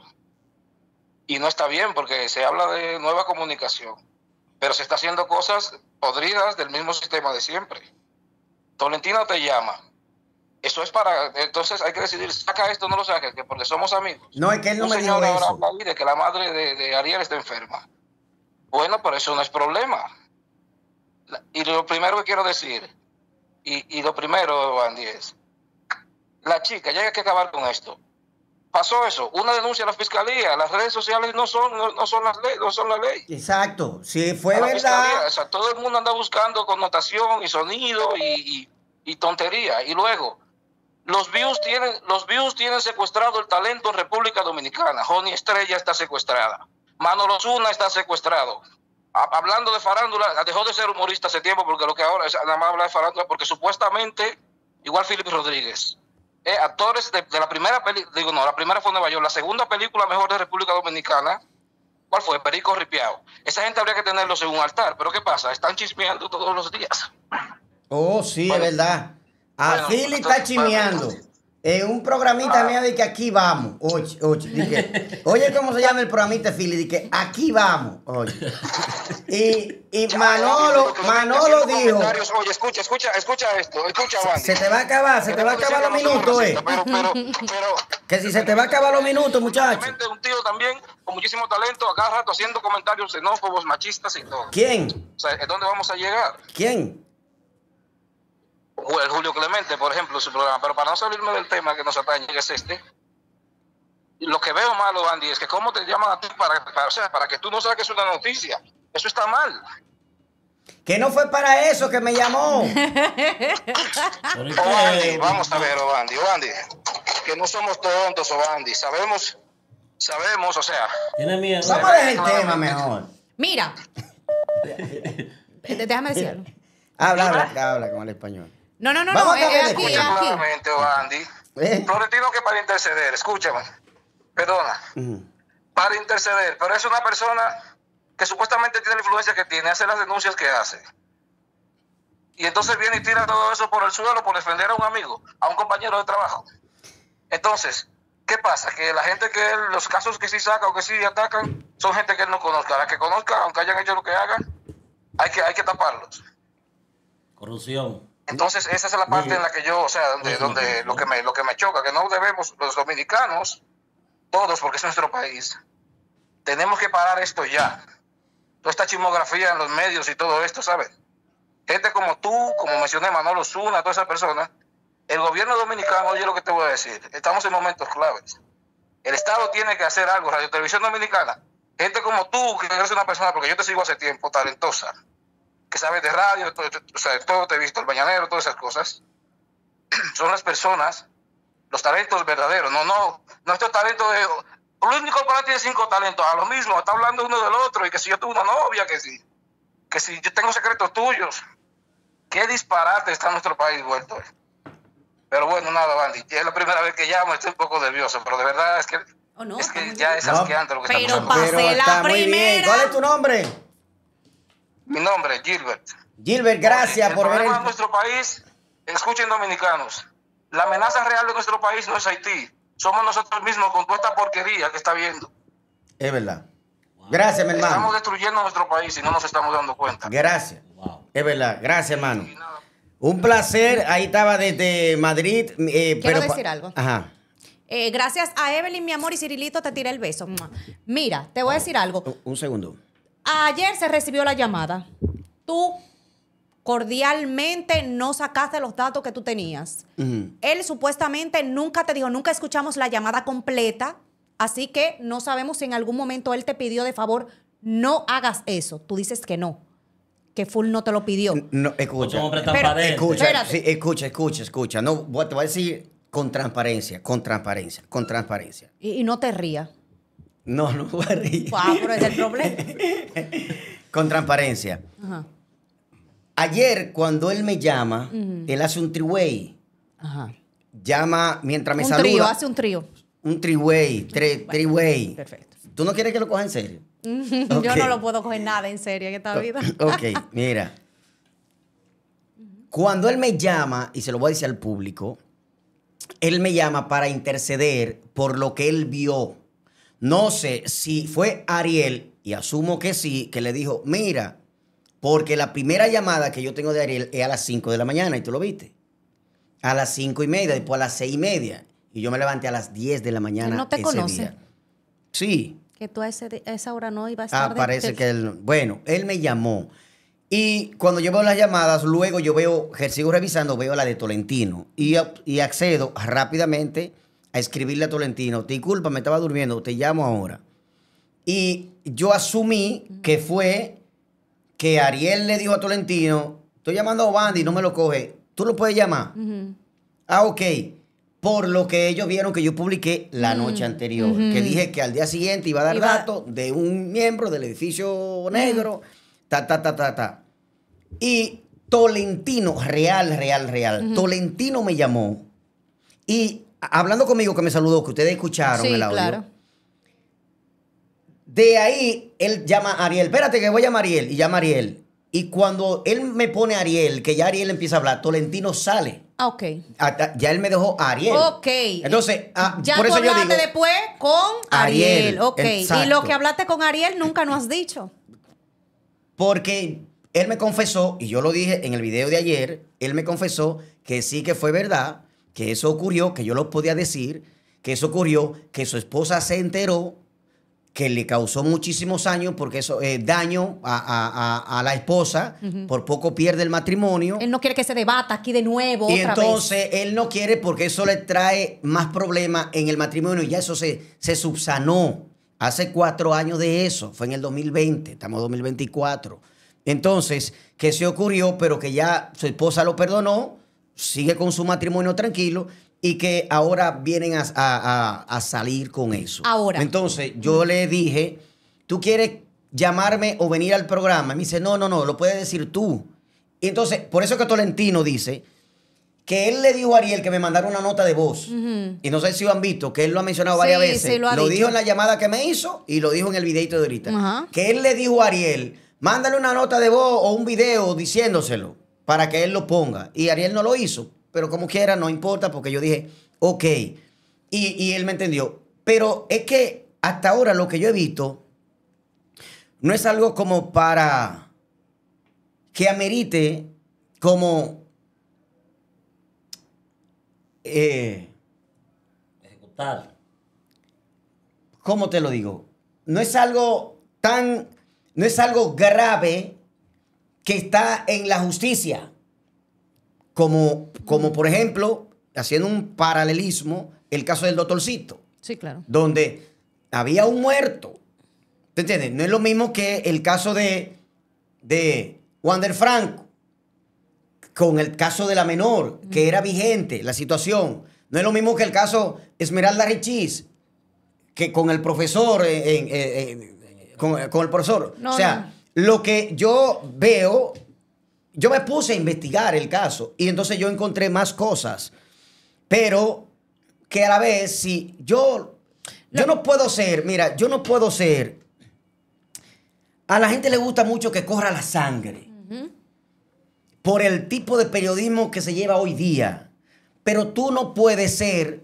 Y no está bien porque se habla de nueva comunicación. Pero se está haciendo cosas podridas del mismo sistema de siempre. Tolentino te llama. Eso es para... Entonces hay que decidir, saca esto o no lo saques, que porque somos amigos. No, es que él no Un me dijo señor ahora eso. habla ahí de que la madre de Ariel está enferma. Bueno, pero eso no es problema. Y lo primero que quiero decir, y lo primero, Andy, es, la chica, ya hay que acabar con esto. Pasó eso, una denuncia a la fiscalía, las redes sociales no son la ley. Exacto, si fue A la verdad. fiscalía, o sea, todo el mundo anda buscando connotación y sonido y tontería. Y luego, los views tienen secuestrado el talento en República Dominicana. Johnny Estrella está secuestrada. Manolo Zuna está secuestrado. Hablando de farándula, dejó de ser humorista hace tiempo porque lo que ahora es nada más hablar de farándula, porque supuestamente, igual Philip Rodríguez, actores de la primera película, la primera fue Nueva York, la segunda película mejor de República Dominicana, ¿cuál fue? Perico Ripiao. Esa gente habría que tenerlos en un altar, pero ¿qué pasa? Están chismeando todos los días. Oh, sí, Bueno, es verdad. bueno, Philly entonces, está chimeando. En un programita mío de que aquí vamos. Oye, ¿cómo se llama el programita Philly? De que aquí vamos. Oye. Y Manolo dijo. Oye, escucha esto, escucha, Wandy. Se te va a acabar los minutos, Pero Que si se te va a acabar los minutos, muchachos. un tío también con muchísimo talento, a cada rato haciendo comentarios xenófobos, machistas y todo. ¿Quién? O sea, ¿es dónde vamos a llegar? ¿Quién? El Julio Clemente, por ejemplo, su programa. Pero para no salirme del tema que nos atañe, que es este, lo que veo malo, Andy, es que cómo te llaman a ti para que tú no saques una noticia. Eso está mal. Que no fue para eso que me llamó. Obandi, vamos a ver, Obandi, que no somos tontos, Obandi. Sabemos, o sea... ¿Tiene miedo? Vamos a dejar el tema mejor. Mira. Déjame decirlo. Habla con el español. No, Vamos a cambiar de aquí, tema. aquí. Claramente, Andy. Florentino que para interceder, escúchame, perdona, para interceder, pero es una persona que supuestamente tiene la influencia que tiene, hace las denuncias que hace. Y entonces viene y tira todo eso por el suelo por defender a un amigo, a un compañero de trabajo. Entonces, ¿qué pasa? Que la gente que él, los casos que sí saca o que sí atacan, son gente que él no conozca. La que conozca, aunque hayan hecho lo que hagan, hay que taparlos. Corrupción. Entonces, esa es la parte en la que yo, o sea, donde lo que me choca, que no debemos, los dominicanos, todos, porque es nuestro país, tenemos que parar esto ya. Toda esta chismografía en los medios y todo esto, ¿sabes? Gente como tú, como mencioné, Manolo Zuna, todas esas personas, el gobierno dominicano, oye lo que te voy a decir, estamos en momentos claves. El Estado tiene que hacer algo, Radio Televisión Dominicana, gente como tú, que eres una persona, porque yo te sigo hace tiempo, talentosa, que sabes de radio, o sea, todo te he visto, el Mañanero, todas esas cosas, son las personas, los talentos verdaderos, no estos talentos de... Luis Nicolás tiene 5 talentos, a lo mismo, está hablando uno del otro, y que si yo tuve una novia, que si yo tengo secretos tuyos, qué disparate está nuestro país vuelto. Pero bueno, nada, Bandy, es la primera vez que llamo, estoy un poco nervioso, pero de verdad es que, ya es asqueante lo que está pasando. Pero está muy bien. primera. ¿Cuál es tu nombre? Mi nombre es Gilbert. Gilbert, gracias El por ver. problema de nuestro país, escuchen dominicanos, la amenaza real de nuestro país no es Haití, somos nosotros mismos con toda esta porquería que está viendo. Es verdad. Gracias, mi hermano. Estamos destruyendo nuestro país y no nos estamos dando cuenta. Gracias. Es verdad. Gracias, hermano. Un placer. Ahí estaba desde Madrid. Quiero decir algo. Ajá. Gracias a Evelyn, mi amor, y Cirilito, te tiré el beso. Mira, te voy a decir algo. Un segundo. Ayer se recibió la llamada. Tú cordialmente no sacaste los datos que tú tenías. Él supuestamente nunca te dijo, nunca escuchamos la llamada completa, así que no sabemos si en algún momento él te pidió de favor, no hagas eso. Tú dices que no, que Full no te lo pidió. No, escucha. Es un hombre transparente. Escucha, Espérate. sí, escucha. No, te voy a decir con transparencia. Y no te rías. No voy a reír. Wow, pero es el problema. Con transparencia. Ajá. Ayer, cuando él me llama, él hace un three-way. Ajá. Llama mientras me Un saluda. trío, hace un trío. Un three-way, three-way. Perfecto. ¿Tú no quieres que lo coja en serio? Yo Ok. no lo puedo coger nada en serio en esta vida. Ok, mira. Cuando él me llama, y se lo voy a decir al público, él me llama para interceder por lo que él vio. No sé si fue Ariel, y asumo que sí, que le dijo, mira, porque la primera llamada que yo tengo de Ariel es a las 5 de la mañana, y tú lo viste. A las 5:30, después a las 6:30. Y yo me levanté a las 10 de la mañana. Él no te ese conoce. día. Sí. Que tú a esa hora no ibas a estar. Parece que él... Bueno, él me llamó. Y cuando yo veo las llamadas, luego yo sigo revisando, veo la de Tolentino. Y accedo rápidamente a escribirle a Tolentino. Disculpa, me estaba durmiendo, te llamo ahora. Y yo asumí que fue que Ariel le dijo a Tolentino, estoy llamando a Bandy, no me lo coge. ¿Tú lo puedes llamar? Ok. Por lo que ellos vieron que yo publiqué la noche anterior. Que dije que al día siguiente iba a dar datos de un miembro del edificio negro. Y Tolentino, real. Tolentino me llamó. Y hablando conmigo, que me saludó, que ustedes escucharon el audio. Claro. De ahí, él llama a Ariel. Espérate que voy a llamar a Ariel. Y llama a Ariel. Y cuando él me pone a Ariel, que ya Ariel empieza a hablar, Tolentino sale. Ah, ok. Ya él me dejó a Ariel. Ok. Entonces, ya por eso tú yo hablaste digo... después con Ariel. Ok. Exacto. Y lo que hablaste con Ariel nunca nos has dicho. Porque él me confesó, y yo lo dije en el video de ayer, él me confesó que sí que fue verdad, que eso ocurrió, que yo lo podía decir, que eso ocurrió, que su esposa se enteró, que le causó muchísimos daños, porque eso daño a la esposa, por poco pierde el matrimonio. Él no quiere que se debata aquí de nuevo Y otra entonces vez. él no quiere porque eso le trae más problemas en el matrimonio. Y ya eso se subsanó. Hace 4 años de eso. Fue en el 2020. Estamos en 2024. Entonces, que se ocurrió, pero que ya su esposa lo perdonó. Sigue con su matrimonio tranquilo. Y que ahora vienen a salir con eso. Ahora. Entonces, yo le dije, ¿tú quieres llamarme o venir al programa? Y me dice, no, lo puedes decir tú. Y entonces, por eso que Tolentino dice que él le dijo a Ariel que me mandara una nota de voz. Y no sé si lo han visto, que él lo ha mencionado varias veces. Sí, lo ha dicho dicho en la llamada que me hizo y lo dijo en el videito de ahorita. Ajá. Que él le dijo a Ariel, mándale una nota de voz o un video diciéndoselo para que él lo ponga. Y Ariel no lo hizo, pero como quiera, no importa, porque yo dije, ok. Y él me entendió. Pero es que hasta ahora lo que yo he visto no es algo como para que amerite como Ejecutar. ¿cómo te lo digo? No es algo grave que está en la justicia. Como por ejemplo, haciendo un paralelismo, el caso del doctorcito. Sí, claro. Donde había un muerto. ¿Te entiendes? No es lo mismo que el caso de Wander Franco, con el caso de la menor, que era vigente la situación. No es lo mismo que el caso Esmeralda Richis, que con el profesor, con el profesor. No, o sea, lo que yo veo, yo me puse a investigar el caso y entonces yo encontré más cosas. Pero que a la vez, si yo no puedo ser, mira, yo no puedo ser. A la gente le gusta mucho que corra la sangre. Por el tipo de periodismo que se lleva hoy día. Pero tú no puedes ser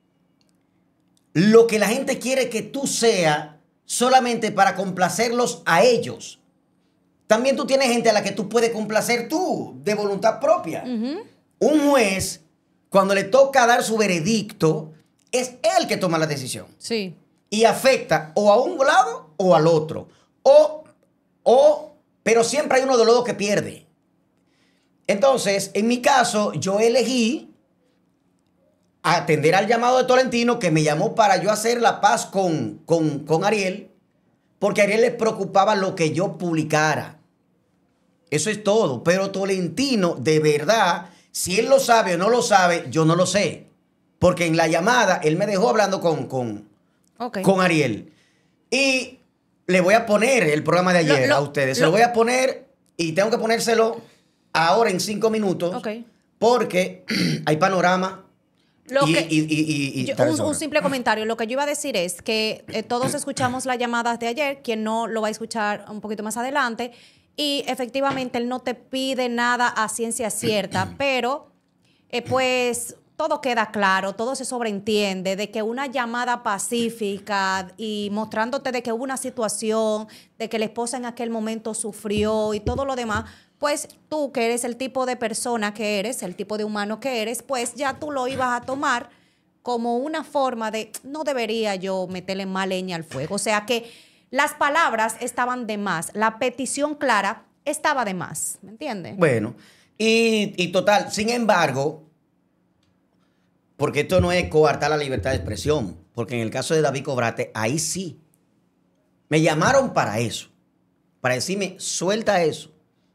lo que la gente quiere que tú seas solamente para complacerlos a ellos. También tú tienes gente a la que tú puedes complacer tú, de voluntad propia. Un juez, cuando le toca dar su veredicto, es él que toma la decisión. Sí. Y afecta o a un lado o al otro. Pero siempre hay uno de los dos que pierde. Entonces, en mi caso, yo elegí atender al llamado de Tolentino, que me llamó para yo hacer la paz con Ariel, porque a Ariel le preocupaba lo que yo publicara. Eso es todo. Pero Tolentino, de verdad, si él lo sabe o no lo sabe, yo no lo sé. Porque en la llamada, él me dejó hablando con Ariel. Y le voy a poner el programa de ayer a ustedes. Se lo voy a poner y tengo que ponérselo ahora en 5 minutos. Porque hay panorama. Un simple comentario. Lo que yo iba a decir es que todos escuchamos las llamadas de ayer. Quien no lo va a escuchar un poquito más adelante. Y efectivamente él no te pide nada a ciencia cierta, pero pues todo queda claro, todo se sobreentiende de que una llamada pacífica y mostrándote de que hubo una situación, de que la esposa en aquel momento sufrió y todo lo demás, pues tú que eres el tipo de persona que eres, el tipo de humano que eres, pues ya tú lo ibas a tomar como una forma de no debería yo meterle más leña al fuego. O sea que las palabras estaban de más, la petición clara estaba de más, ¿me entiendes? Bueno, y total, sin embargo, porque esto no es coartar la libertad de expresión, porque en el caso de David Cobrate, ahí sí, me llamaron para eso, para decirme, suelta eso,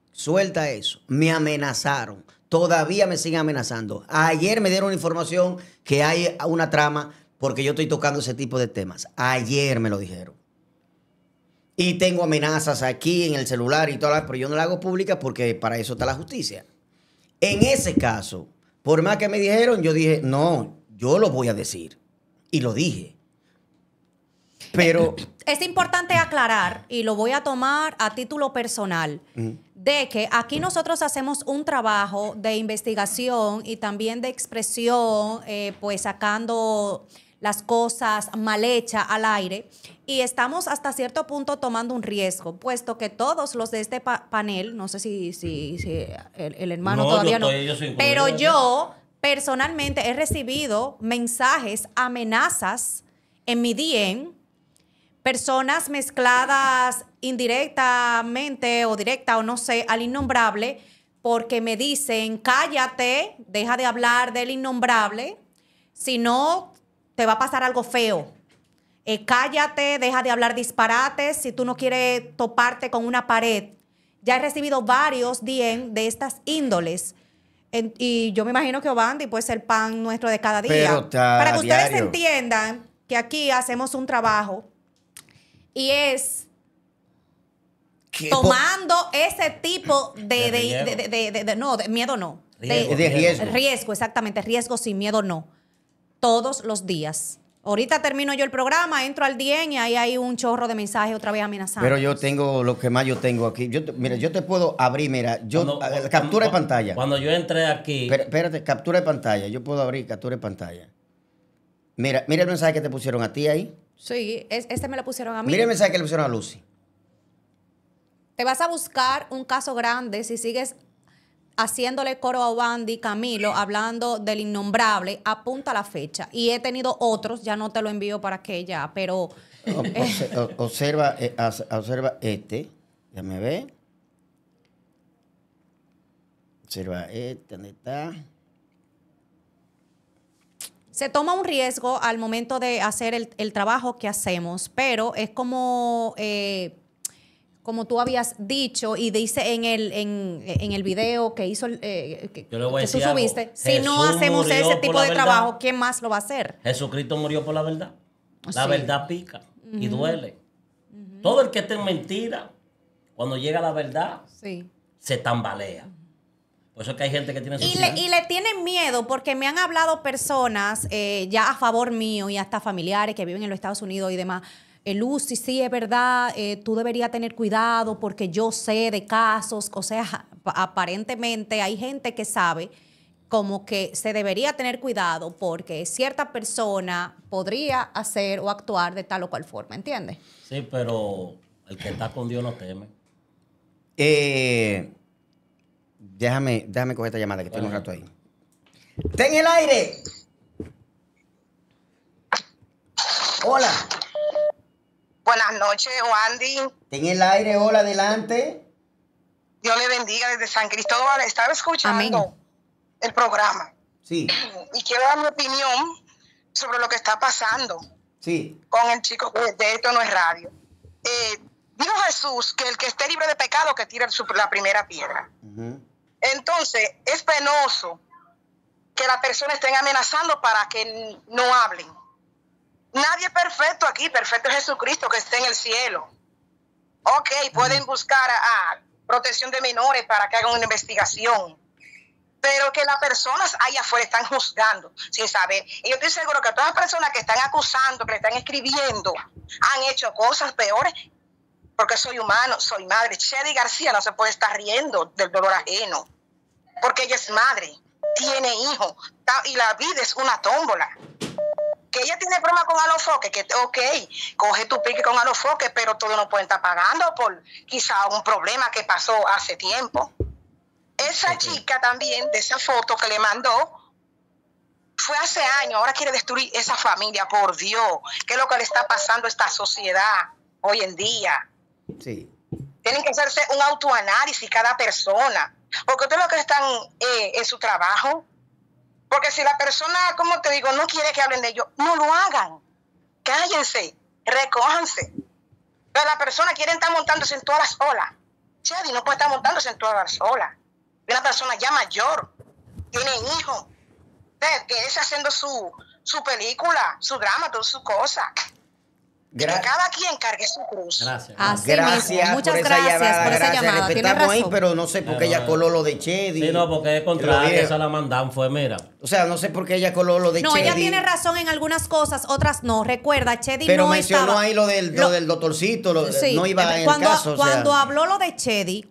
me amenazaron, todavía me siguen amenazando. Ayer me dieron información que hay una trama porque yo estoy tocando ese tipo de temas, ayer me lo dijeron. Y tengo amenazas aquí en el celular y todas, pero yo no la hago pública porque para eso está la justicia. En ese caso, por más que me dijeron, yo dije, no, yo lo voy a decir. Y lo dije. Pero es importante aclarar, y lo voy a tomar a título personal, de que aquí nosotros hacemos un trabajo de investigación y también de expresión, pues sacando las cosas mal hechas al aire, y estamos hasta cierto punto tomando un riesgo, puesto que todos los de este panel, no sé si el hermano todavía no, pero yo personalmente he recibido mensajes, amenazas en mi DM, personas mezcladas indirectamente o directa o no sé, al innombrable, porque me dicen, cállate, deja de hablar del innombrable, si no te va a pasar algo feo. Cállate, deja de hablar disparates si tú no quieres toparte con una pared. Ya he recibido varios DM de estas índoles. Y yo me imagino que Obandi puede ser el pan nuestro de cada día. Para que ustedes entiendan que aquí hacemos un trabajo y es tomando ese tipo de miedo no. de riesgo. Riesgo, exactamente. Riesgo sin miedo, no. Todos los días. Ahorita termino yo el programa, entro al DM y ahí hay un chorro de mensajes otra vez amenazando. Pero yo tengo lo que más yo tengo aquí. Mira, yo te puedo abrir, mira, captura de pantalla. Cuando yo entré aquí... Espérate, captura de pantalla. Yo puedo abrir captura de pantalla. Mira el mensaje que te pusieron a ti ahí. Sí, este me lo pusieron a mí. Mira el mensaje que le pusieron a Lucy. Te vas a buscar un caso grande si sigues haciéndole coro a Wandy, Camilo, hablando del innombrable, apunta la fecha. Y he tenido otros, ya no te lo envío para que ya, pero... Observa este. Déjame ver. Observa este, ¿dónde está? Se toma un riesgo al momento de hacer el trabajo que hacemos, pero es como tú habías dicho y dice en el video que hizo que tú subiste, si no hacemos ese tipo de trabajo, ¿quién más lo va a hacer? Jesucristo murió por la verdad. La verdad pica y duele. Todo el que esté en mentira, cuando llega la verdad, se tambalea. Por eso es que hay gente que tiene su y le tienen miedo porque me han hablado personas ya a favor mío y hasta familiares que viven en los Estados Unidos y demás. Lucy, sí, es verdad, tú deberías tener cuidado porque yo sé de casos. O sea, aparentemente hay gente que sabe como que se debería tener cuidado porque cierta persona podría hacer o actuar de tal o cual forma, ¿entiendes? Sí, pero el que está con Dios no teme. Déjame coger esta llamada que estoy un rato ahí. ¡Está en el aire! Hola. Buenas noches, Wandy. Está en el aire, hola, adelante. Dios le bendiga desde San Cristóbal. Estaba escuchando el programa. Sí. Y quiero dar mi opinión sobre lo que está pasando. Sí. Con el chico de Esto No Es Radio. Dijo Jesús que el que esté libre de pecado que tire la primera piedra. Entonces, es penoso que las personas estén amenazando para que no hablen. Nadie es perfecto aquí, perfecto es Jesucristo que está en el cielo. Ok, pueden buscar a protección de menores para que hagan una investigación, pero que las personas allá afuera están juzgando sin saber. Y yo estoy seguro que todas las personas que están acusando, que le están escribiendo, han hecho cosas peores, porque soy humano, soy madre. Chedi García no se puede estar riendo del dolor ajeno, porque ella es madre, tiene hijos, y la vida es una tómbola. Que ella tiene problema con Alofoque, que ok, coge tu pique con Alofoque, pero todo no pueden estar pagando por quizá un problema que pasó hace tiempo. Esa chica también, de esa foto que le mandó, fue hace años, ahora quiere destruir esa familia, por Dios. ¿Qué es lo que le está pasando a esta sociedad hoy en día? Sí. Tienen que hacerse un autoanálisis cada persona, porque ustedes lo que están en su trabajo. Porque si la persona, como te digo, no quiere que hablen de ellos, no lo hagan. Cállense, recójanse. Pero la persona quiere estar montándose en todas las olas. Chedi no puede estar montándose en todas las olas. Una persona ya mayor, tiene hijos, que es haciendo su película, su drama, todas sus cosas. Que cada quien cargue su cruz. Gracias. Gracias. Muchas gracias por esa llamada. Respetamos ahí, pero no sé por qué ella coló lo de Chedi. Sí, no, porque es contrario, esa la mandan fue, mira. O sea, no sé por qué ella coló lo de Chedi. No, ella tiene razón en algunas cosas, otras no. Recuerda, Chedi pero no mencionó estaba... ahí lo del doctorcito, sí, no iba en cuando, el caso. Cuando habló lo de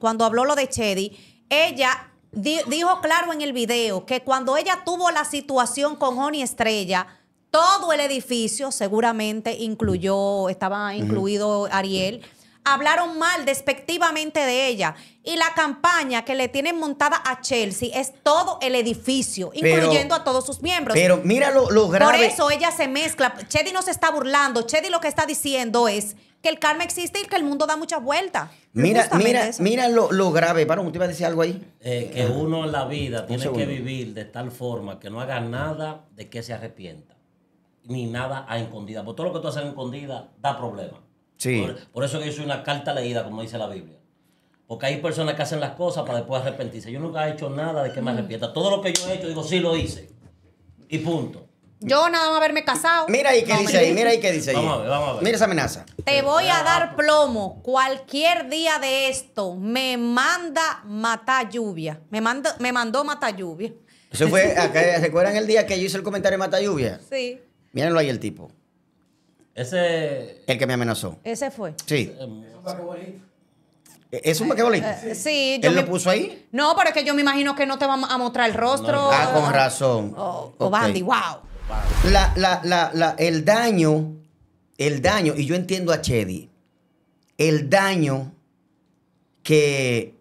Chedi, ella dijo claro en el video que cuando ella tuvo la situación con Joni Estrella, todo el edificio seguramente estaba incluido Ariel, hablaron mal, despectivamente de ella. Y la campaña que le tienen montada a Chelsea es todo el edificio, incluyendo a todos sus miembros. Pero mira lo grave. Por eso ella se mezcla. Chedi no se está burlando. Chedi lo que está diciendo es que el karma existe y que el mundo da muchas vueltas. Mira lo grave. Varón, ¿usted iba a decir algo ahí? Que uno en la vida tiene que vivir de tal forma que no haga nada de que se arrepienta. Ni nada a escondida. Por todo lo que tú haces a escondida da problemas. Sí. Por eso que yo soy una carta leída, como dice la Biblia. Porque hay personas que hacen las cosas para después arrepentirse. Yo nunca he hecho nada de que me arrepienta. Todo lo que yo he hecho, digo, sí lo hice. Y punto. Yo nada más haberme casado. Mira ahí qué dice ahí, mira ahí qué dice ahí. Vamos a ver. Mira esa amenaza. Te voy a dar plomo. Cualquier día de esto me manda matar lluvia. Me mandó matar lluvia. Eso fue, acá, ¿recuerdan el día que yo hice el comentario de Mata Lluvia? Sí. Mírenlo ahí el tipo. Ese. El que me amenazó. Ese fue. Sí. ¿Es un basquetbolista? Sí. ¿Él lo puso ahí? No, pero es que yo me imagino que no te va a mostrar el rostro. Ah, con razón. O Bandy, wow. El daño, y yo entiendo a Chedi, el daño que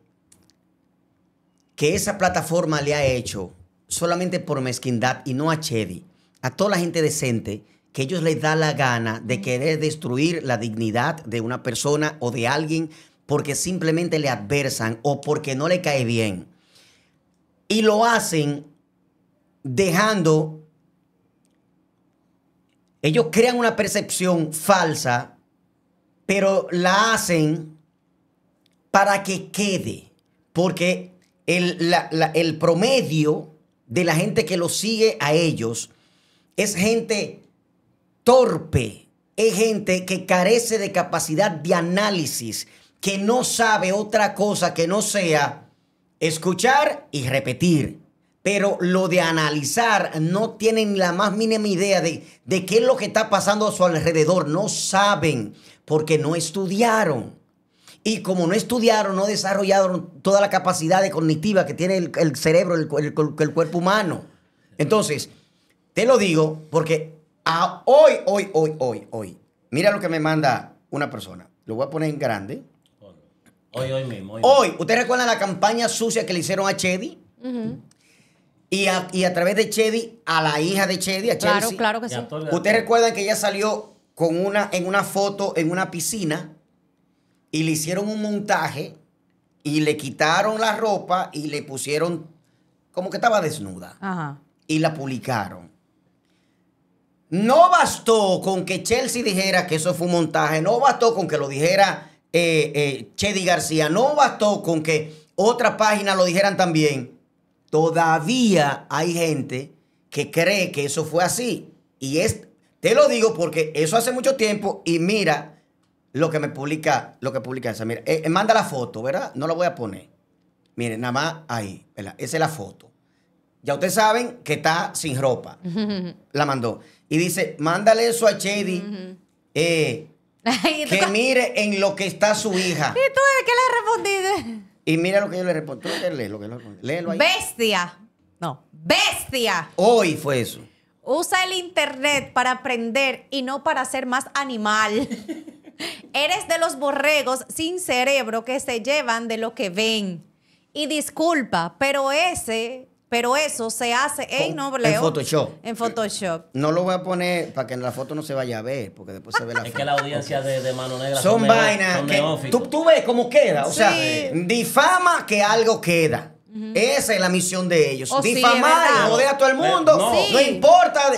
esa plataforma le ha hecho solamente por mezquindad y no a Chedi, a toda la gente decente, que ellos les da la gana de querer destruir la dignidad de una persona o de alguien porque simplemente le adversan o porque no le cae bien. Y lo hacen dejando... Ellos crean una percepción falsa, pero la hacen para que quede. Porque el promedio de la gente que los sigue a ellos es gente torpe, es gente que carece de capacidad de análisis, que no sabe otra cosa que no sea escuchar y repetir. Pero lo de analizar, no tienen la más mínima idea de qué es lo que está pasando a su alrededor. No saben porque no estudiaron. Y como no estudiaron, no desarrollaron toda la capacidad cognitiva que tiene el cerebro, el cuerpo humano. Entonces, te lo digo porque hoy, mira lo que me manda una persona. Lo voy a poner en grande. Hoy mismo. Hoy, ¿ustedes recuerdan la campaña sucia que le hicieron a Chedi? Y a través de Chedi, a la hija de Chedi, a Chelsea. Claro que sí. Ustedes recuerdan que ella salió en una foto en una piscina y le hicieron un montaje y le quitaron la ropa y le pusieron como que estaba desnuda. Ajá. Y la publicaron. No bastó con que Chelsea dijera que eso fue un montaje, no bastó con que lo dijera Chedi García, no bastó con que otra página lo dijeran también. Todavía hay gente que cree que eso fue así. Y te lo digo porque eso hace mucho tiempo y mira lo que publica esa. Mira, manda la foto, ¿verdad? No la voy a poner. Miren, nada más ahí, ¿verdad? Esa es la foto. Ya ustedes saben que está sin ropa. La mandó. Y dice, mándale eso a Chedi. Que mire en lo que está su hija. ¿Y tú qué le respondiste? Y mira lo que yo le respondo. Tú lees lo que le respondo. Léelo ahí. Bestia. No, bestia. Hoy fue eso. Usa el internet para aprender y no para ser más animal. Eres de los borregos sin cerebro que se llevan de lo que ven. Y disculpa, pero eso se hace en Photoshop. En Photoshop. No lo voy a poner para que en la foto no se vaya a ver, porque después se ve la foto. Es que la audiencia de Mano Negra son vainas que tú ves cómo queda. O sea, difama que algo queda. Esa es la misión de ellos. Difamar y joder a todo el mundo. No importa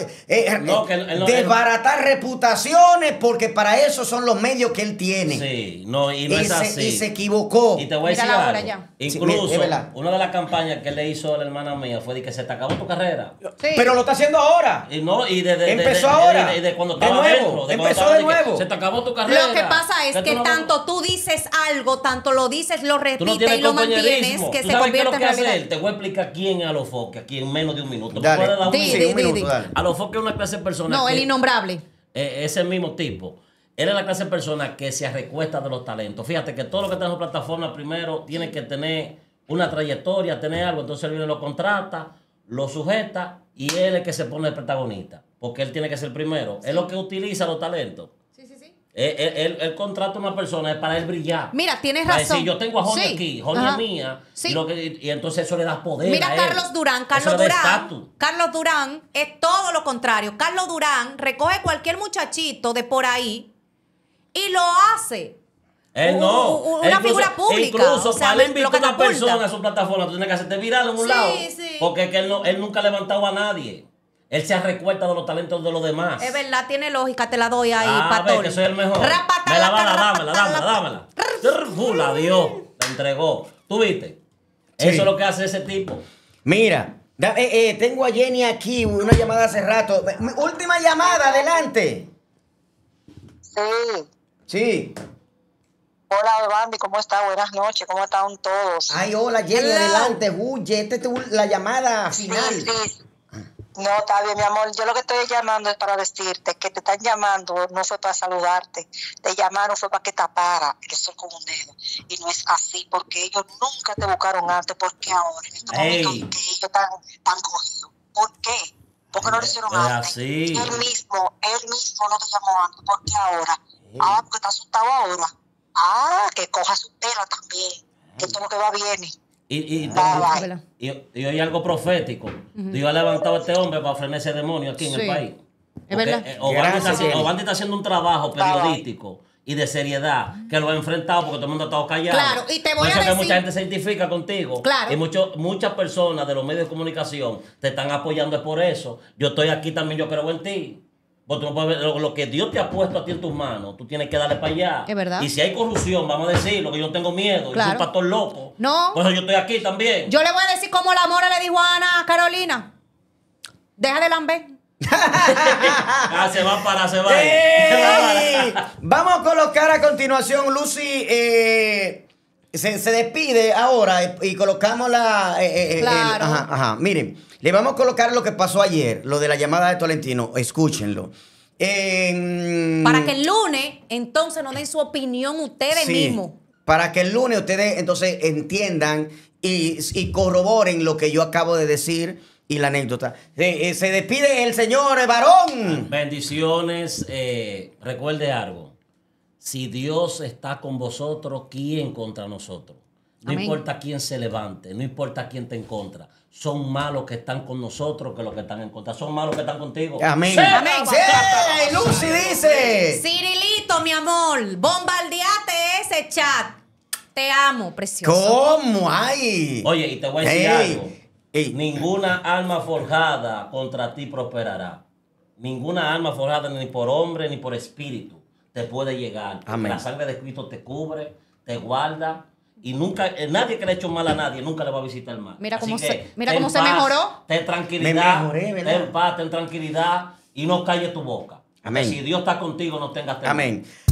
desbaratar reputaciones, porque para eso son los medios que él tiene. Sí, no, y no es así. Y se equivocó. Y te voy a decir algo. Incluso, una de las campañas que le hizo a la hermana mía fue de que se te acabó tu carrera. Sí. Pero lo está haciendo ahora. Empezó ahora. Y de cuando estaba dentro. Empezó de nuevo. Se te acabó tu carrera. Lo que pasa es que tanto tú dices algo, tanto lo dices, lo repites y lo mantienes, que se convierte en realidad. Te voy a explicar quién es Alofoque aquí en menos de un minuto. Dale. Un minuto. Alofoque es una clase de persona. No, el innombrable. Ese mismo tipo. Él es la clase de persona que se recuesta de los talentos. Fíjate que todo lo que está en su plataforma primero tiene que tener una trayectoria, tener algo. Entonces él viene, lo contrata, lo sujeta y él es el que se pone el protagonista. Porque él tiene que ser el primero. Sí. Es lo que utiliza los talentos. Él contrata a una persona para él brillar. Mira, tienes razón. Decir, yo tengo a Joni aquí, Joni es mía. Sí. Y entonces eso le da poder. Mira a él. Carlos Durán. Carlos Durán es todo lo contrario. Carlos Durán recoge cualquier muchachito de por ahí y lo hace. Él no. Una figura pública. Incluso o sea, para invitar a una catapulta. persona a su plataforma, tú tienes que hacerte viral en un lado. Sí. Porque es que él nunca ha levantado a nadie. Él se recuerda de los talentos de los demás. Es verdad, tiene lógica, te la doy ahí, Patón. Que soy el mejor. Dámela. La dio, la entregó. ¿Tú viste? Sí. Eso es lo que hace ese tipo. Mira, Tengo a Jenny aquí, una llamada hace rato. Última llamada, adelante. Sí. Sí. Hola, Bambi, ¿cómo está? Buenas noches, ¿cómo están todos? Ay, hola, Jenny, adelante. Esta es la llamada final. Sí. No, está bien, mi amor. Yo lo que estoy llamando es para decirte que te están llamando, no fue para saludarte. Te llamaron fue para que tapara el sol con un dedo. Y no es así, porque ellos nunca te buscaron antes. ¿Por qué ahora? En este momento que ellos están cogidos. ¿Por qué? Porque no lo hicieron antes. Así. Él mismo no te llamó antes. ¿Por qué ahora? Ah, porque está asustado ahora. Ah, que coja su tela también. Que todo lo que va viene. Y hoy algo profético. Dios ha levantado a este hombre para frenar ese demonio aquí en el país. Es verdad. Obandi está haciendo un trabajo periodístico y de seriedad que lo ha enfrentado porque todo el mundo ha estado callado. Claro, y te voy a decir decir... que mucha gente se identifica contigo. Claro. Y muchas personas de los medios de comunicación te están apoyando es por eso. Yo estoy aquí también, yo creo en ti. Porque tú no puedes ver lo que Dios te ha puesto a ti en tus manos, tú tienes que darle para allá. Es verdad. Y si hay corrupción, vamos a decirlo, que yo no tengo miedo, yo soy un pastor loco. No. Por eso yo estoy aquí también. Yo le voy a decir como la Mora le dijo a Ana Carolina. Deja de lamber. Se va para, se va. Vamos a colocar a continuación, Lucy, se despide ahora y colocamos la... Claro. Miren, le vamos a colocar lo que pasó ayer, lo de la llamada de Tolentino, escúchenlo. Para que el lunes, entonces, nos den su opinión ustedes mismos. Para que el lunes ustedes, entonces, entiendan y corroboren lo que yo acabo de decir y la anécdota. Se despide el señor Varón. Bendiciones. Recuerde algo. Si Dios está con vosotros, ¿quién contra nosotros? No Amén. importa quién se levante, no importa quién te en contra. Son malos que están con nosotros que los que están en contra. Son malos que están contigo. Amén. ¡Sí! Amén. Sí, Lucy dice. Cirilito, mi amor, bombardeate ese chat. Te amo, precioso. ¿Cómo? Ay. Oye, y te voy a decir algo. Ninguna alma forjada contra ti prosperará. Ninguna alma forjada ni por hombre ni por espíritu te puede llegar. Amén. La sangre de Cristo te cubre, te guarda. Y nunca, nadie que le ha hecho mal a nadie, nunca le va a visitar mal. Mira Así cómo que cómo se mejoró. Ten tranquilidad, Me mejoré, ¿verdad? ten paz, ten tranquilidad y no calles tu boca. Amén. Si Dios está contigo, no tengas temor. Amén.